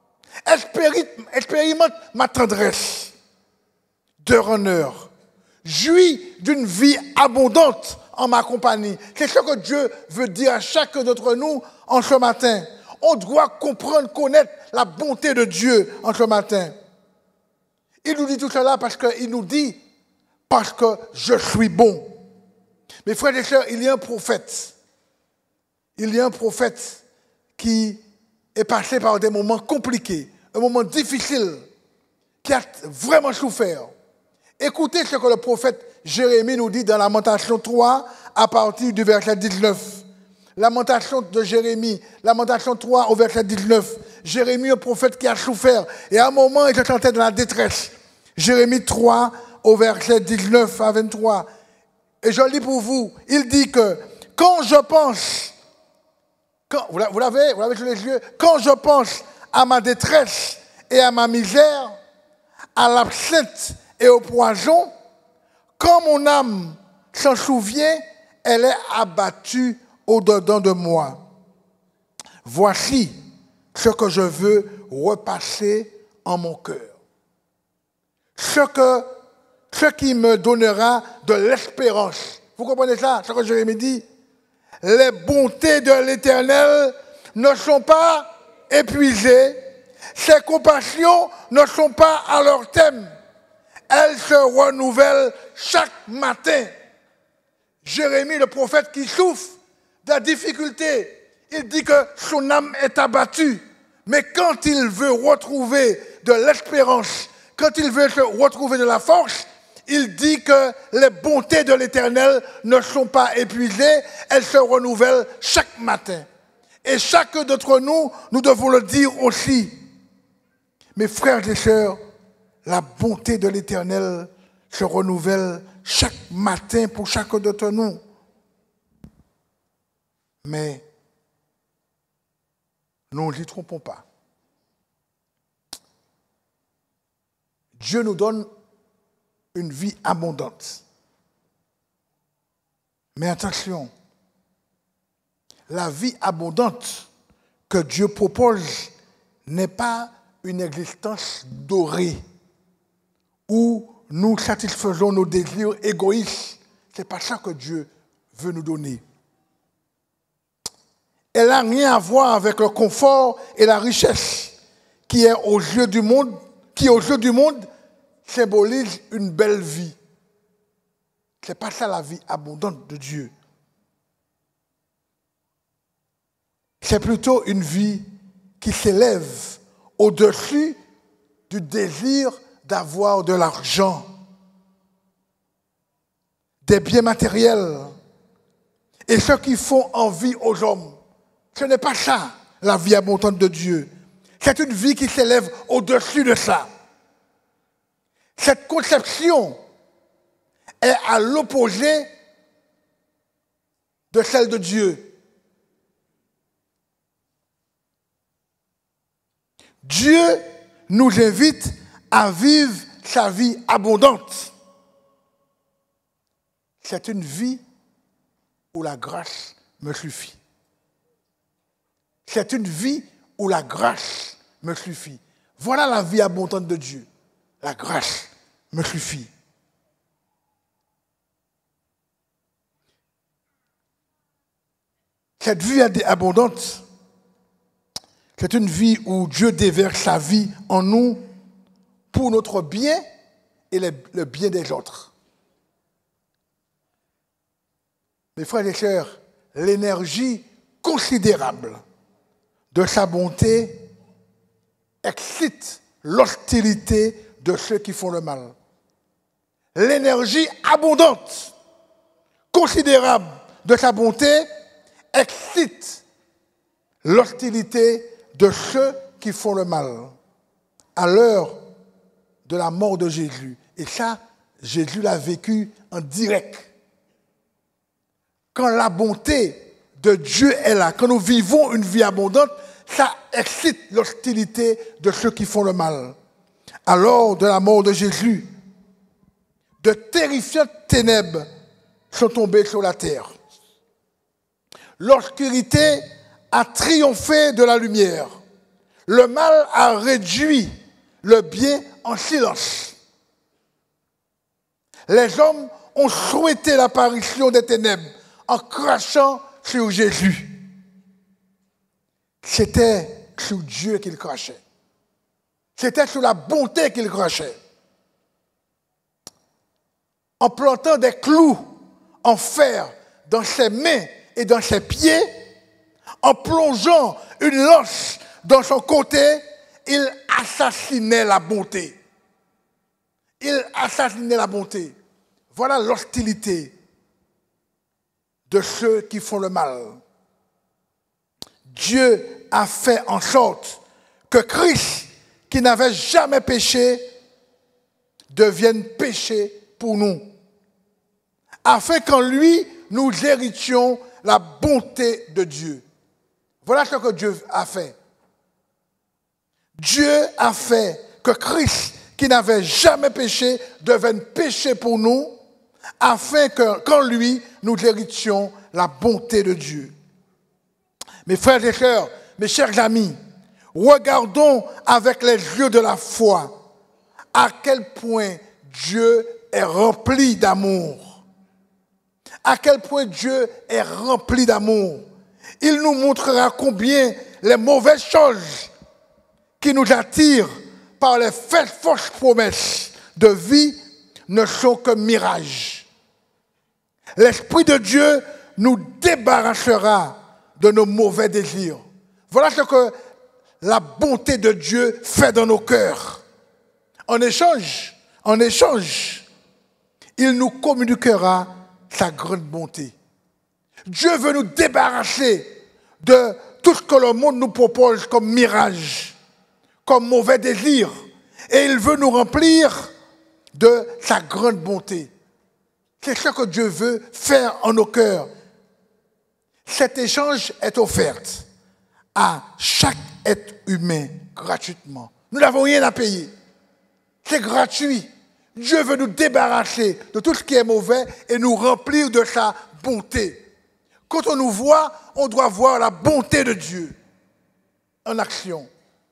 expérimente ma tendresse, d'heure en heure. Jouis d'une vie abondante en ma compagnie. C'est ce que Dieu veut dire à chacun d'entre nous en ce matin. On doit comprendre, connaître la bonté de Dieu en ce matin. Il nous dit tout cela parce qu'il nous dit, parce que je suis bon. Mes frères et sœurs, il y a un prophète. Il y a un prophète qui est passé par des moments compliqués, un moment difficile, qui a vraiment souffert. Écoutez ce que le prophète Jérémie nous dit dans Lamentation 3 à partir du verset 19. Lamentation de Jérémie, Lamentation 3 au verset 19. Jérémie, un prophète qui a souffert. Et à un moment, il se sentait dans la détresse. Jérémie 3 au verset 19 à 23. Et je lis pour vous. Il dit que quand je pense, vous l'avez sous les yeux, quand je pense à ma détresse et à ma misère, à l'absinthe et au poison, quand mon âme s'en souvient, elle est abattue au-dedans de moi. Voici ce que je veux repasser en mon cœur. Ce qui me donnera de l'espérance. Vous comprenez ça, ce que Jérémie dit? Les bontés de l'Éternel ne sont pas épuisées Ses compassions ne sont pas à leur terme. Elles se renouvellent chaque matin. Jérémie, le prophète qui souffre de la difficulté, il dit que son âme est abattue. Mais quand il veut retrouver de l'espérance, quand il veut se retrouver de la force, il dit que les bontés de l'Éternel ne sont pas épuisées, elles se renouvellent chaque matin. Et chacun d'entre nous, nous devons le dire aussi. Mes frères et sœurs, la bonté de l'Éternel se renouvelle chaque matin pour chacun d'entre nous. Mais nous ne nous y trompons pas. Dieu nous donne une vie abondante. Mais attention, la vie abondante que Dieu propose n'est pas une existence dorée où nous satisfaisons nos désirs égoïstes. Ce n'est pas ça que Dieu veut nous donner. Elle n'a rien à voir avec le confort et la richesse qui est aux yeux du monde, qui aux yeux du monde symbolise une belle vie. Ce n'est pas ça la vie abondante de Dieu. C'est plutôt une vie qui s'élève au-dessus du désir d'avoir de l'argent, des biens matériels et ceux qui font envie aux hommes. Ce n'est pas ça, la vie abondante de Dieu. C'est une vie qui s'élève au-dessus de ça. Cette conception est à l'opposé de celle de Dieu. Dieu nous invite à vivre sa vie abondante. C'est une vie où la grâce me suffit. C'est une vie où la grâce me suffit. Voilà la vie abondante de Dieu. La grâce me suffit. Cette vie abondante, c'est une vie où Dieu déverse sa vie en nous pour notre bien et le bien des autres. Mes frères et sœurs, l'énergie considérable de sa bonté excite l'hostilité de ceux qui font le mal. L'énergie abondante, considérable de sa bonté excite l'hostilité de ceux qui font le mal. À l'heure de la mort de Jésus, et ça, Jésus l'a vécu en direct. Quand la bonté de Dieu est là, quand nous vivons une vie abondante, ça excite l'hostilité de ceux qui font le mal. Alors, de la mort de Jésus, de terrifiantes ténèbres sont tombées sur la terre. L'obscurité a triomphé de la lumière. Le mal a réduit le bien en silence. Les hommes ont souhaité l'apparition des ténèbres en crachant sur Jésus. C'était sur Dieu qu'il crachait. C'était sur la bonté qu'il crachait. En plantant des clous en fer dans ses mains et dans ses pieds, en plongeant une lance dans son côté, il assassinait la bonté. Il assassinait la bonté. Voilà l'hostilité de ceux qui font le mal. Dieu a fait en sorte que Christ, qui n'avait jamais péché, devienne péché pour nous, afin qu'en lui, nous héritions la bonté de Dieu. Voilà ce que Dieu a fait. Dieu a fait que Christ, qui n'avait jamais péché, devienne péché pour nous, afin qu'en lui, nous héritions la bonté de Dieu. Mes frères et sœurs, mes chers amis, regardons avec les yeux de la foi à quel point Dieu est rempli d'amour. À quel point Dieu est rempli d'amour. Il nous montrera combien les mauvaises choses qui nous attirent par les fausses promesses de vie ne sont que mirages. L'Esprit de Dieu nous débarrassera de nos mauvais désirs. Voilà ce que la bonté de Dieu fait dans nos cœurs. En échange, il nous communiquera sa grande bonté. Dieu veut nous débarrasser de tout ce que le monde nous propose comme mirage, comme mauvais désir. Et il veut nous remplir de sa grande bonté. C'est ce que Dieu veut faire en nos cœurs. Cet échange est offert à chaque être humain gratuitement. Nous n'avons rien à payer. C'est gratuit. Dieu veut nous débarrasser de tout ce qui est mauvais et nous remplir de sa bonté. Quand on nous voit, on doit voir la bonté de Dieu en action.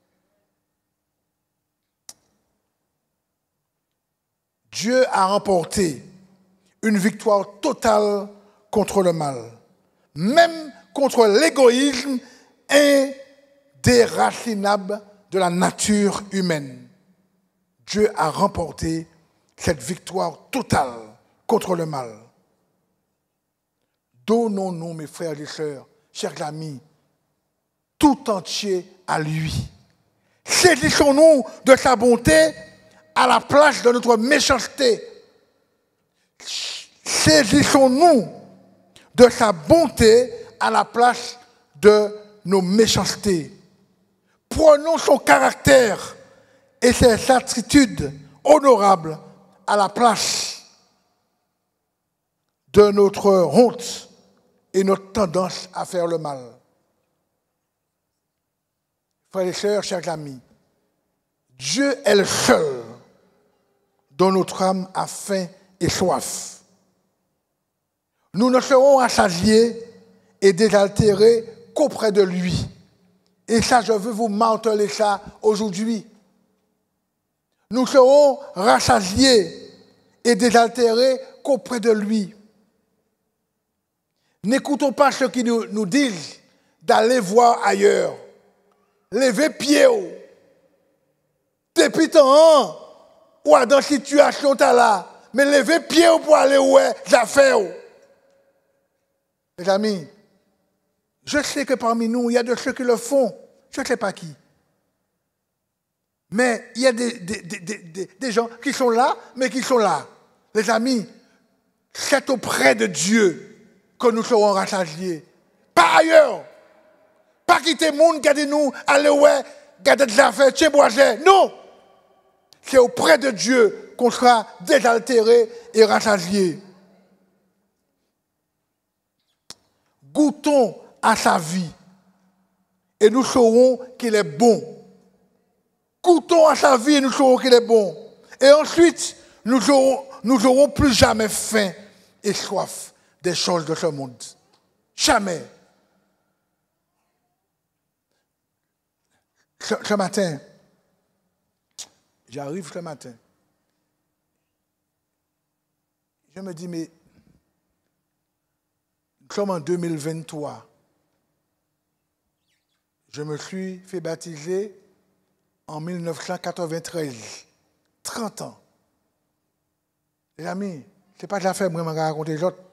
Dieu a remporté une victoire totale contre le mal, même contre l'égoïsme indéracinable de la nature humaine. Dieu a remporté cette victoire totale contre le mal. Donnons-nous, mes frères et sœurs, chers amis, tout entier à lui. Saisissons-nous de sa bonté à la place de notre méchanceté. Saisissons-nous de sa bonté à la place de nos méchancetés. Prenons son caractère et ses attitudes honorables à la place de notre honte et notre tendance à faire le mal. Frères et sœurs, chers amis, Dieu est le seul dont notre âme a faim et soif. Nous ne serons rassasiés et désaltérés qu'auprès de lui. Et ça, je veux vous marteler ça aujourd'hui. Nous serons rassasiés et désaltérés qu'auprès de lui. N'écoutons pas ceux qui nous disent d'aller voir ailleurs. Levez pied. Depuis temps, ou dans la situation là, mais levez pied pour aller où est affaires. Les amis, je sais que parmi nous, il y a de ceux qui le font. Je ne sais pas qui. Mais il y a des gens qui sont là, mais qui sont là. Les amis, c'est auprès de Dieu que nous serons rassasiés. Pas ailleurs. Pas quitter le monde, garder nous, aller ouais, garder des affaires, chez boisé. Non. C'est auprès de Dieu qu'on sera désaltéré et rassasié. Goûtons à sa vie et nous saurons qu'il est bon. Goûtons à sa vie et nous saurons qu'il est bon. Et ensuite, nous n'aurons plus jamais faim et soif des choses de ce monde. Jamais. Ce matin, j'arrive ce matin. Je me dis, mais nous sommes en 2023. Je me suis fait baptiser en 1993. 30 ans. Les amis, ce n'est pas de l'affaire, moi, je raconter les autres.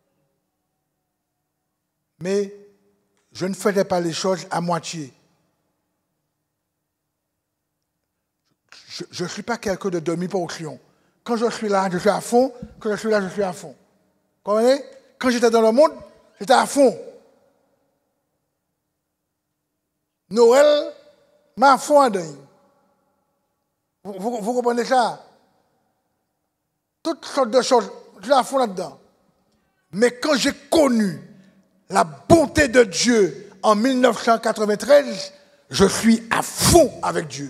Mais je ne faisais pas les choses à moitié. Je ne suis pas quelqu'un de demi-portion. Quand je suis là, je suis à fond. Quand je suis là, je suis à fond. Vous comprenez? Quand j'étais dans le monde, j'étais à fond. Noël, m'a à fond à dingue. Vous comprenez ça? Toutes sortes de choses, je suis à fond là-dedans. Mais quand j'ai connu la bonté de Dieu en 1993, je suis à fond avec Dieu.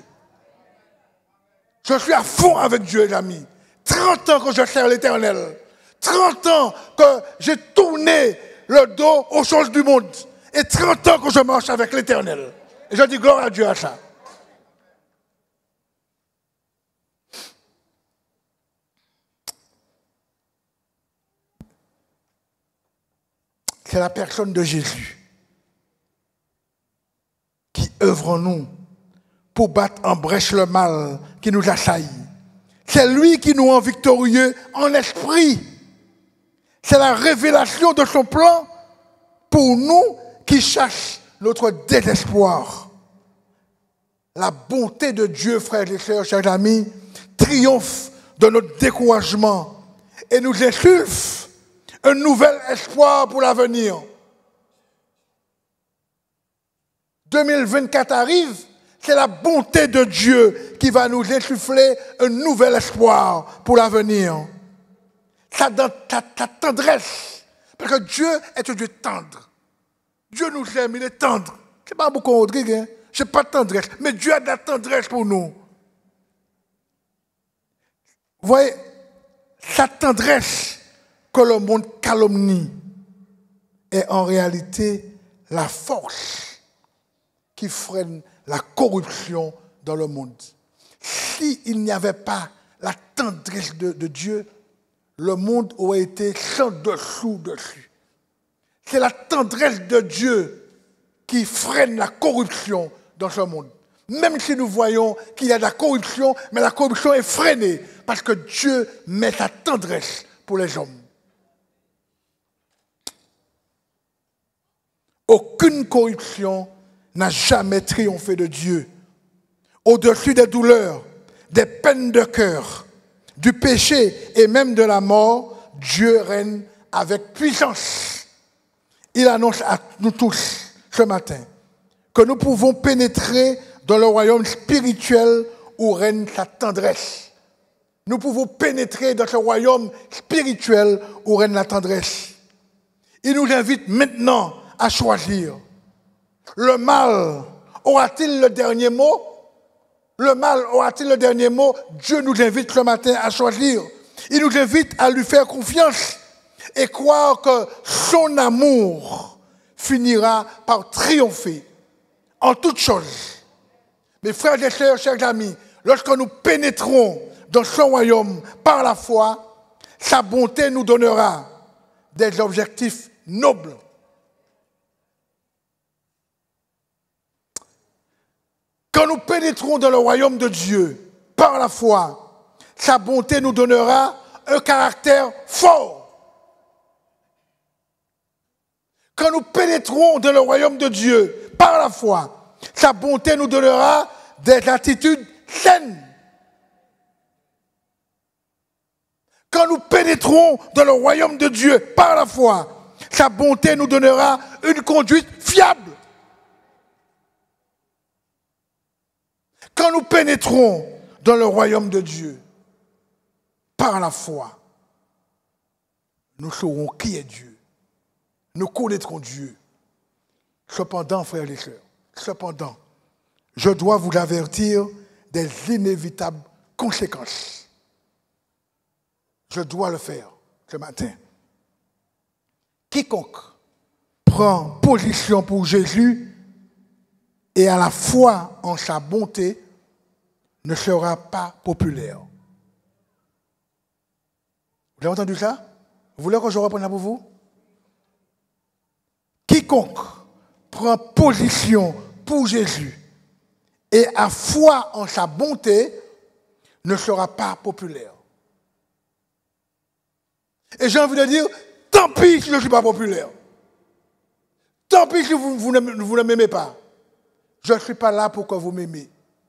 Je suis à fond avec Dieu, les amis. 30 ans que je sers l'Éternel. 30 ans que j'ai tourné le dos aux choses du monde. Et 30 ans que je marche avec l'Éternel. Et je dis gloire à Dieu à ça. C'est la personne de Jésus qui œuvre en nous pour battre en brèche le mal qui nous assaillit. C'est lui qui nous rend victorieux en esprit. C'est la révélation de son plan pour nous qui cherchent notre désespoir. La bonté de Dieu, frères et sœurs, chers amis, triomphe de notre découragement et nous insuffle un nouvel espoir pour l'avenir. 2024 arrive, c'est la bonté de Dieu qui va nous insuffler un nouvel espoir pour l'avenir. Ta tendresse, parce que Dieu est un Dieu tendre. Dieu nous aime, il est tendre. C'est pas beaucoup Rodrigue, hein? Je n'ai pas de tendresse, mais Dieu a de la tendresse pour nous. Vous voyez, sa tendresse que le monde calomnie est en réalité la force qui freine la corruption dans le monde. S'il n'y avait pas la tendresse de Dieu, le monde aurait été sans dessous dessus. C'est la tendresse de Dieu qui freine la corruption dans ce monde. Même si nous voyons qu'il y a de la corruption, mais la corruption est freinée parce que Dieu met sa tendresse pour les hommes. Aucune corruption n'a jamais triomphé de Dieu. Au-dessus des douleurs, des peines de cœur, du péché et même de la mort, Dieu règne avec puissance. Il annonce à nous tous ce matin que nous pouvons pénétrer dans le royaume spirituel où règne sa tendresse. Nous pouvons pénétrer dans ce royaume spirituel où règne la tendresse. Il nous invite maintenant à choisir. Le mal aura-t-il le dernier mot? Le mal aura-t-il le dernier mot? Dieu nous invite ce matin à choisir. Il nous invite à lui faire confiance et croire que son amour finira par triompher en toutes choses. Mes frères et sœurs, chers amis, lorsque nous pénétrons dans son royaume par la foi, sa bonté nous donnera des objectifs nobles. Quand nous pénétrons dans le royaume de Dieu par la foi, sa bonté nous donnera un caractère fort. Quand nous pénétrons dans le royaume de Dieu par la foi, sa bonté nous donnera des attitudes saines. Quand nous pénétrons dans le royaume de Dieu par la foi, sa bonté nous donnera une conduite fiable. Quand nous pénétrons dans le royaume de Dieu par la foi, nous saurons qui est Dieu. Nous connaîtrons Dieu. Cependant, frères et sœurs, cependant, je dois vous avertir des inévitables conséquences. Je dois le faire ce matin. Quiconque prend position pour Jésus et à la foi en sa bonté ne sera pas populaire. Vous avez entendu ça? Vous voulez que je reprenne ça pour vous? Quiconque prend position pour Jésus et a foi en sa bonté ne sera pas populaire. Et j'ai envie de dire, tant pis si je ne suis pas populaire. Tant pis si vous ne m'aimez pas. Je ne suis pas là pour que vous m'aimez.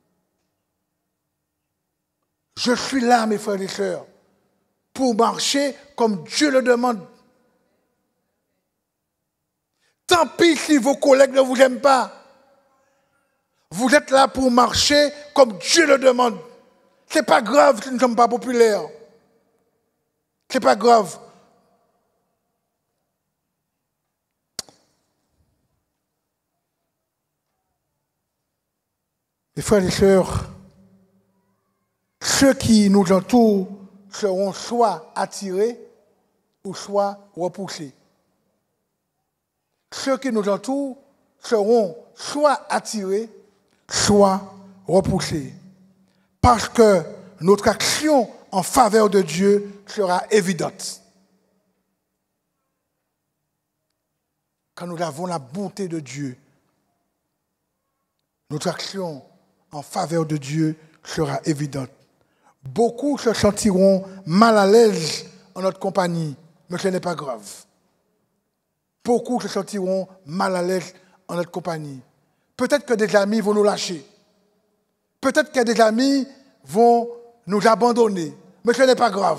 Je suis là, mes frères et sœurs, pour marcher comme Dieu le demande. Tant pis si vos collègues ne vous aiment pas. Vous êtes là pour marcher comme Dieu le demande. Ce n'est pas grave si nous ne sommes pas populaires. Ce n'est pas grave. Mes frères et sœurs, ceux qui nous entourent seront soit attirés ou soit repoussés. Ceux qui nous entourent seront soit attirés, soit repoussés. Parce que notre action en faveur de Dieu sera évidente. Quand nous avons la bonté de Dieu, notre action en faveur de Dieu sera évidente. Beaucoup se sentiront mal à l'aise en notre compagnie, mais ce n'est pas grave. Beaucoup se sentiront mal à l'aise en notre compagnie. Peut-être que des amis vont nous lâcher. Peut-être que des amis vont nous abandonner, mais ce n'est pas grave.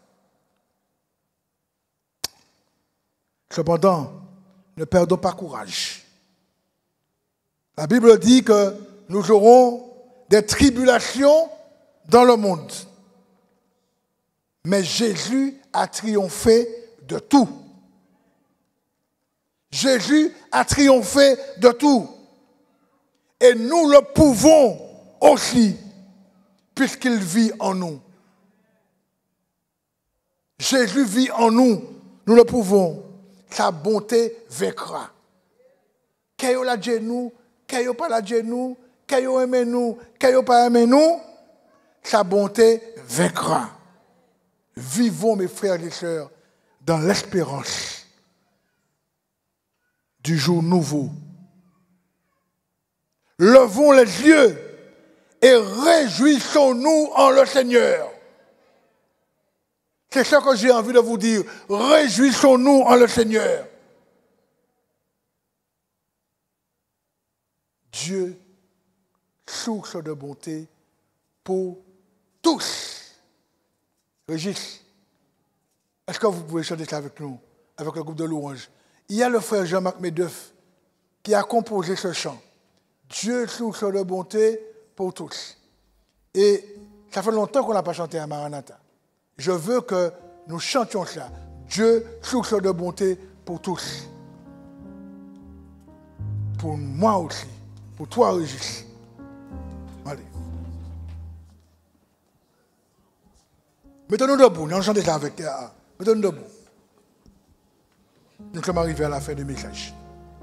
Cependant, ne perdons pas courage. La Bible dit que nous aurons des tribulations dans le monde. Mais Jésus a triomphé de tout. Jésus a triomphé de tout. Et nous le pouvons aussi, puisqu'il vit en nous. Jésus vit en nous, nous le pouvons. Sa bonté vaincra. Qu'est-ce la Dieu nous, qu'est-ce pas la Dieu nous, qu'est-ce aimé nous, qu'est-ce pas aimé nous, sa bonté vaincra. Vivons, mes frères et sœurs, dans l'espérance du jour nouveau. Levons les yeux et réjouissons-nous en le Seigneur. C'est ça que j'ai envie de vous dire. Réjouissons-nous en le Seigneur. Dieu, source de bonté pour tous. Régis, est-ce que vous pouvez chanter ça avec nous, avec le groupe de louanges? Il y a le frère Jean-Marc Medeuf qui a composé ce chant. Dieu, source de bonté pour tous. Et ça fait longtemps qu'on n'a pas chanté à Maranatha. Je veux que nous chantions cela. Dieu, source de bonté pour tous. Pour moi aussi. Pour toi, Régis. Allez. Mettons-nous debout. Nous chantons ça avec toi. Mettons-nous debout. Nous sommes arrivés à la fin du message.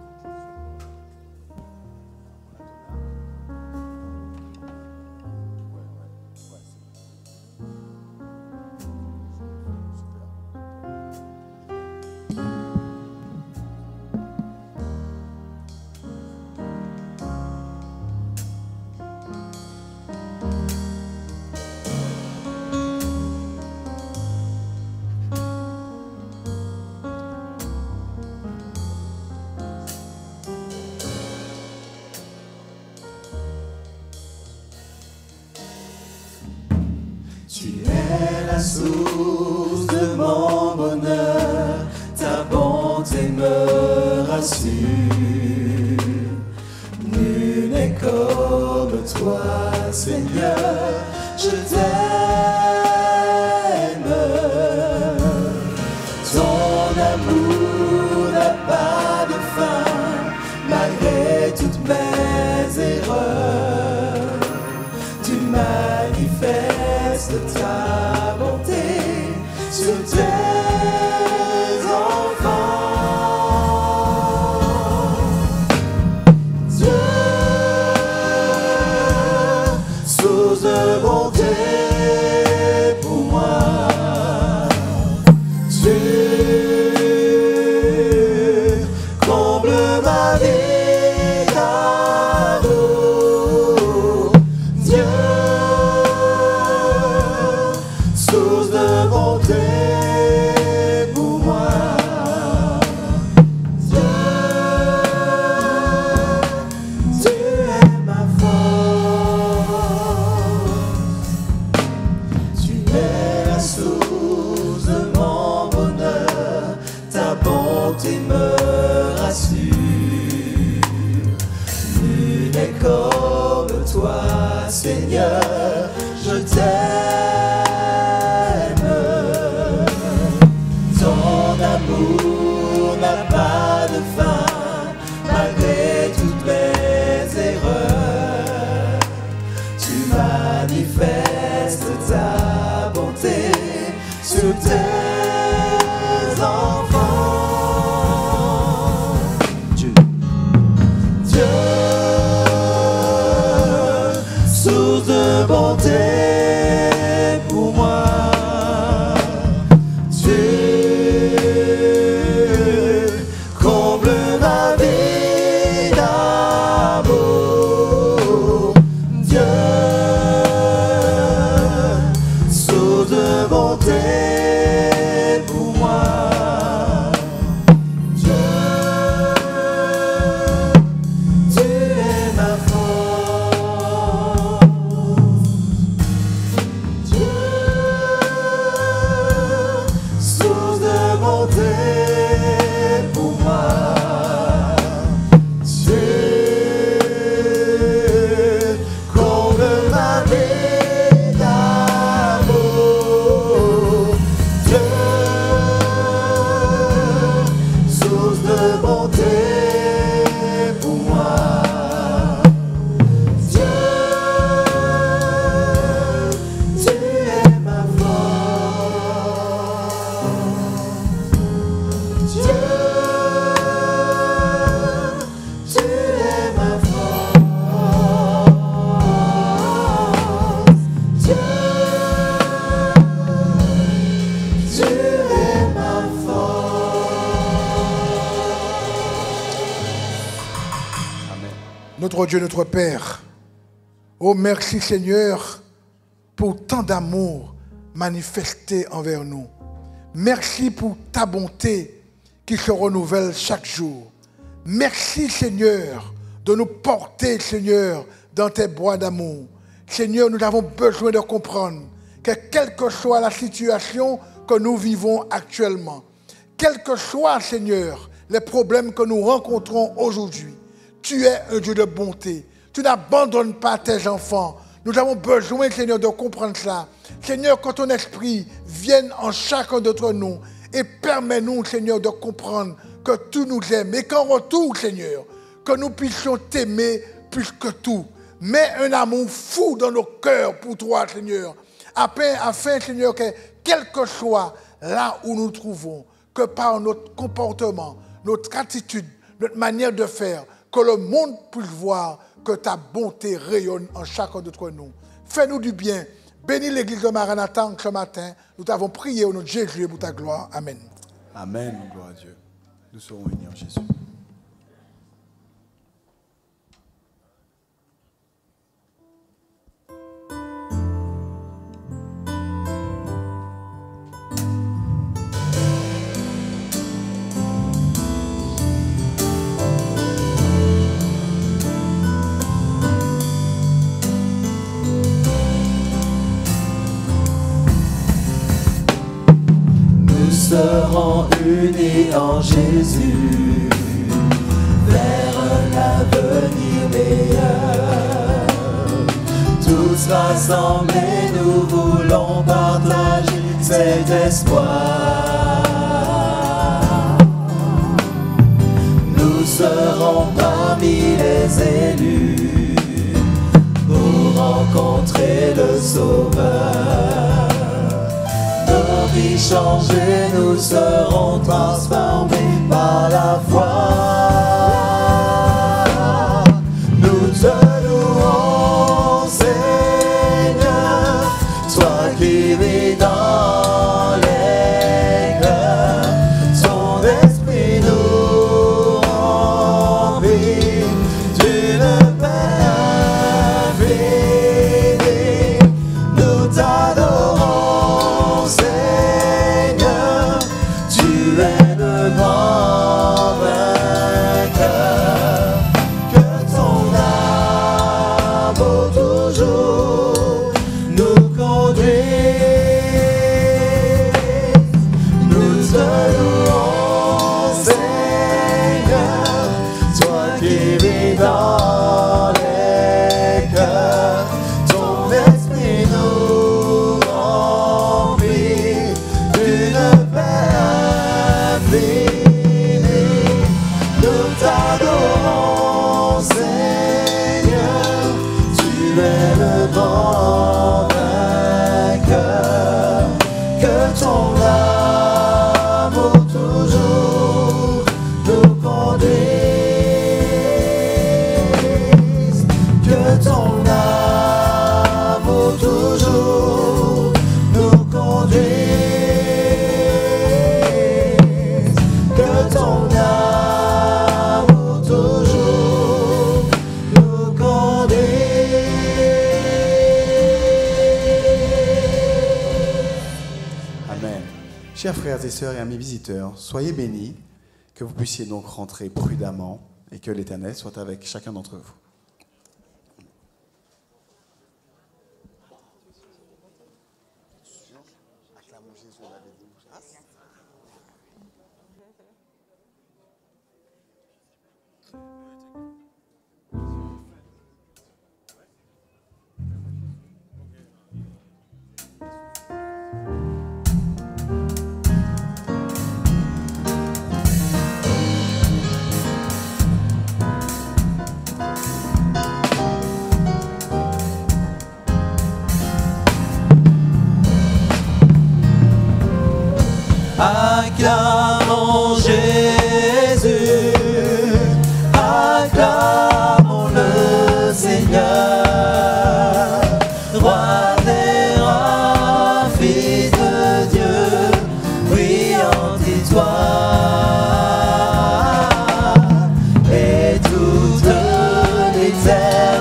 Source de mon bonheur, ta bonté me rassure. Nul n'est comme toi, Seigneur, je t'aime. Ton amour n'a pas de fin, malgré toutes mes erreurs. Tu manifestes ta bonté sur tes enfants. Dieu, source de bonté pour moi. Dieu, comble ma vie d'amour. Dieu, source de bonté pour moi. Dieu, tu es ma force. Tu es la source de mon bonheur. Ta bonté me rassure. Nul n'est comme toi, Seigneur, je t'aime. Ton amour n'a pas de fin, malgré toutes mes erreurs. Tu manifestes ta bonté sur tes enfants. Dieu, source de bonté pour moi. Dieu, comble ma vie d'amour. Dieu, Notre Dieu, notre Père, oh merci Seigneur pour tant d'amour manifesté envers nous. Merci pour ta bonté qui se renouvelle chaque jour. Merci Seigneur de nous porter Seigneur dans tes bras d'amour. Seigneur, nous avons besoin de comprendre que quelle que soit la situation que nous vivons actuellement, quels que soient Seigneur les problèmes que nous rencontrons aujourd'hui, tu es un Dieu de bonté. Tu n'abandonnes pas tes enfants. Nous avons besoin, Seigneur, de comprendre ça. Seigneur, que ton esprit vienne en chacun d'entre nous et permets-nous, Seigneur, de comprendre que tu nous aimes et qu'en retour, Seigneur, que nous puissions t'aimer plus que tout. Mets un amour fou dans nos cœurs pour toi, Seigneur, afin, Seigneur, que quel que soit là où nous nous trouvons, que par notre comportement, notre attitude, notre manière de faire, que le monde puisse voir que ta bonté rayonne en chacun d'entre nous. Fais-nous du bien. Bénis l'église de Maranatha ce matin. Nous t'avons prié au nom de Jésus et pour ta gloire. Amen. Amen, gloire à Dieu. Nous serons unis en Jésus. Nous serons unis en Jésus vers un avenir meilleur. Tous rassemblés, nous voulons partager cet espoir. Nous serons parmi les élus pour rencontrer le Sauveur. Nos vies changées, nous serons transformés par la foi. Nous te louons, Seigneur, toi qui vis dans les cœurs. Ton esprit nous remplit d'une paix infinie. Nous t'adorons, Seigneur, tu es le grand vainqueur. Que ton amour toujours nous conduise. Nous te louons, Seigneur, toi qui vis dans les cœurs. Ton esprit nous remplit d'une paix infinie. Nous t'adorons, Seigneur, tu es le grand vainqueur. Que ton amour toujours nous conduise. Que ton amour toujours nous conduise. Que ton amour toujours nous conduise. Amen. Chers frères et sœurs et amis visiteurs, soyez bénis, que vous puissiez donc rentrer prudemment et que l'Éternel soit avec chacun d'entre vous.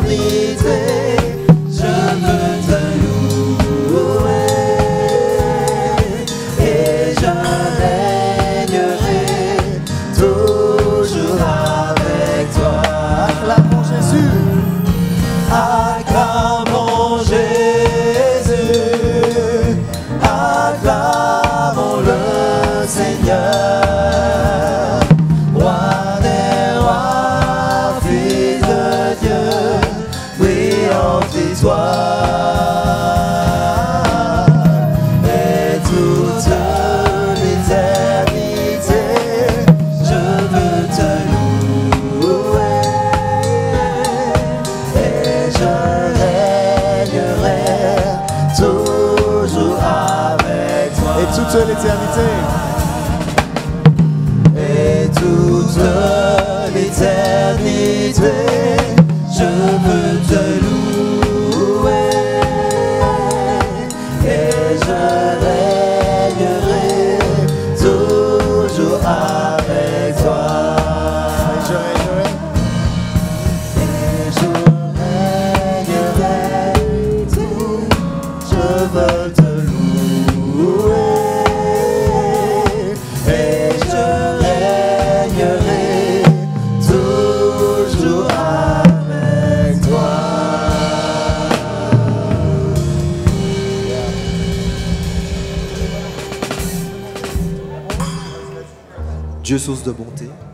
l'éternité, je veux te louer et je régnerai toujours avec toi. Acclamons Jésus, acclamons Jésus, acclamons le Seigneur, roi des rois, fils de Dieu, brillante victoire. Et toute l'éternité, je veux te louer et je régnerai toujours avec toi. Et toute l'éternité. Et toute l'éternité, je veux te louer et je régnerai toujours avec toi. Et je régnerai tout, je veux te louer et je régnerai toujours avec toi. Dieu source de bonté,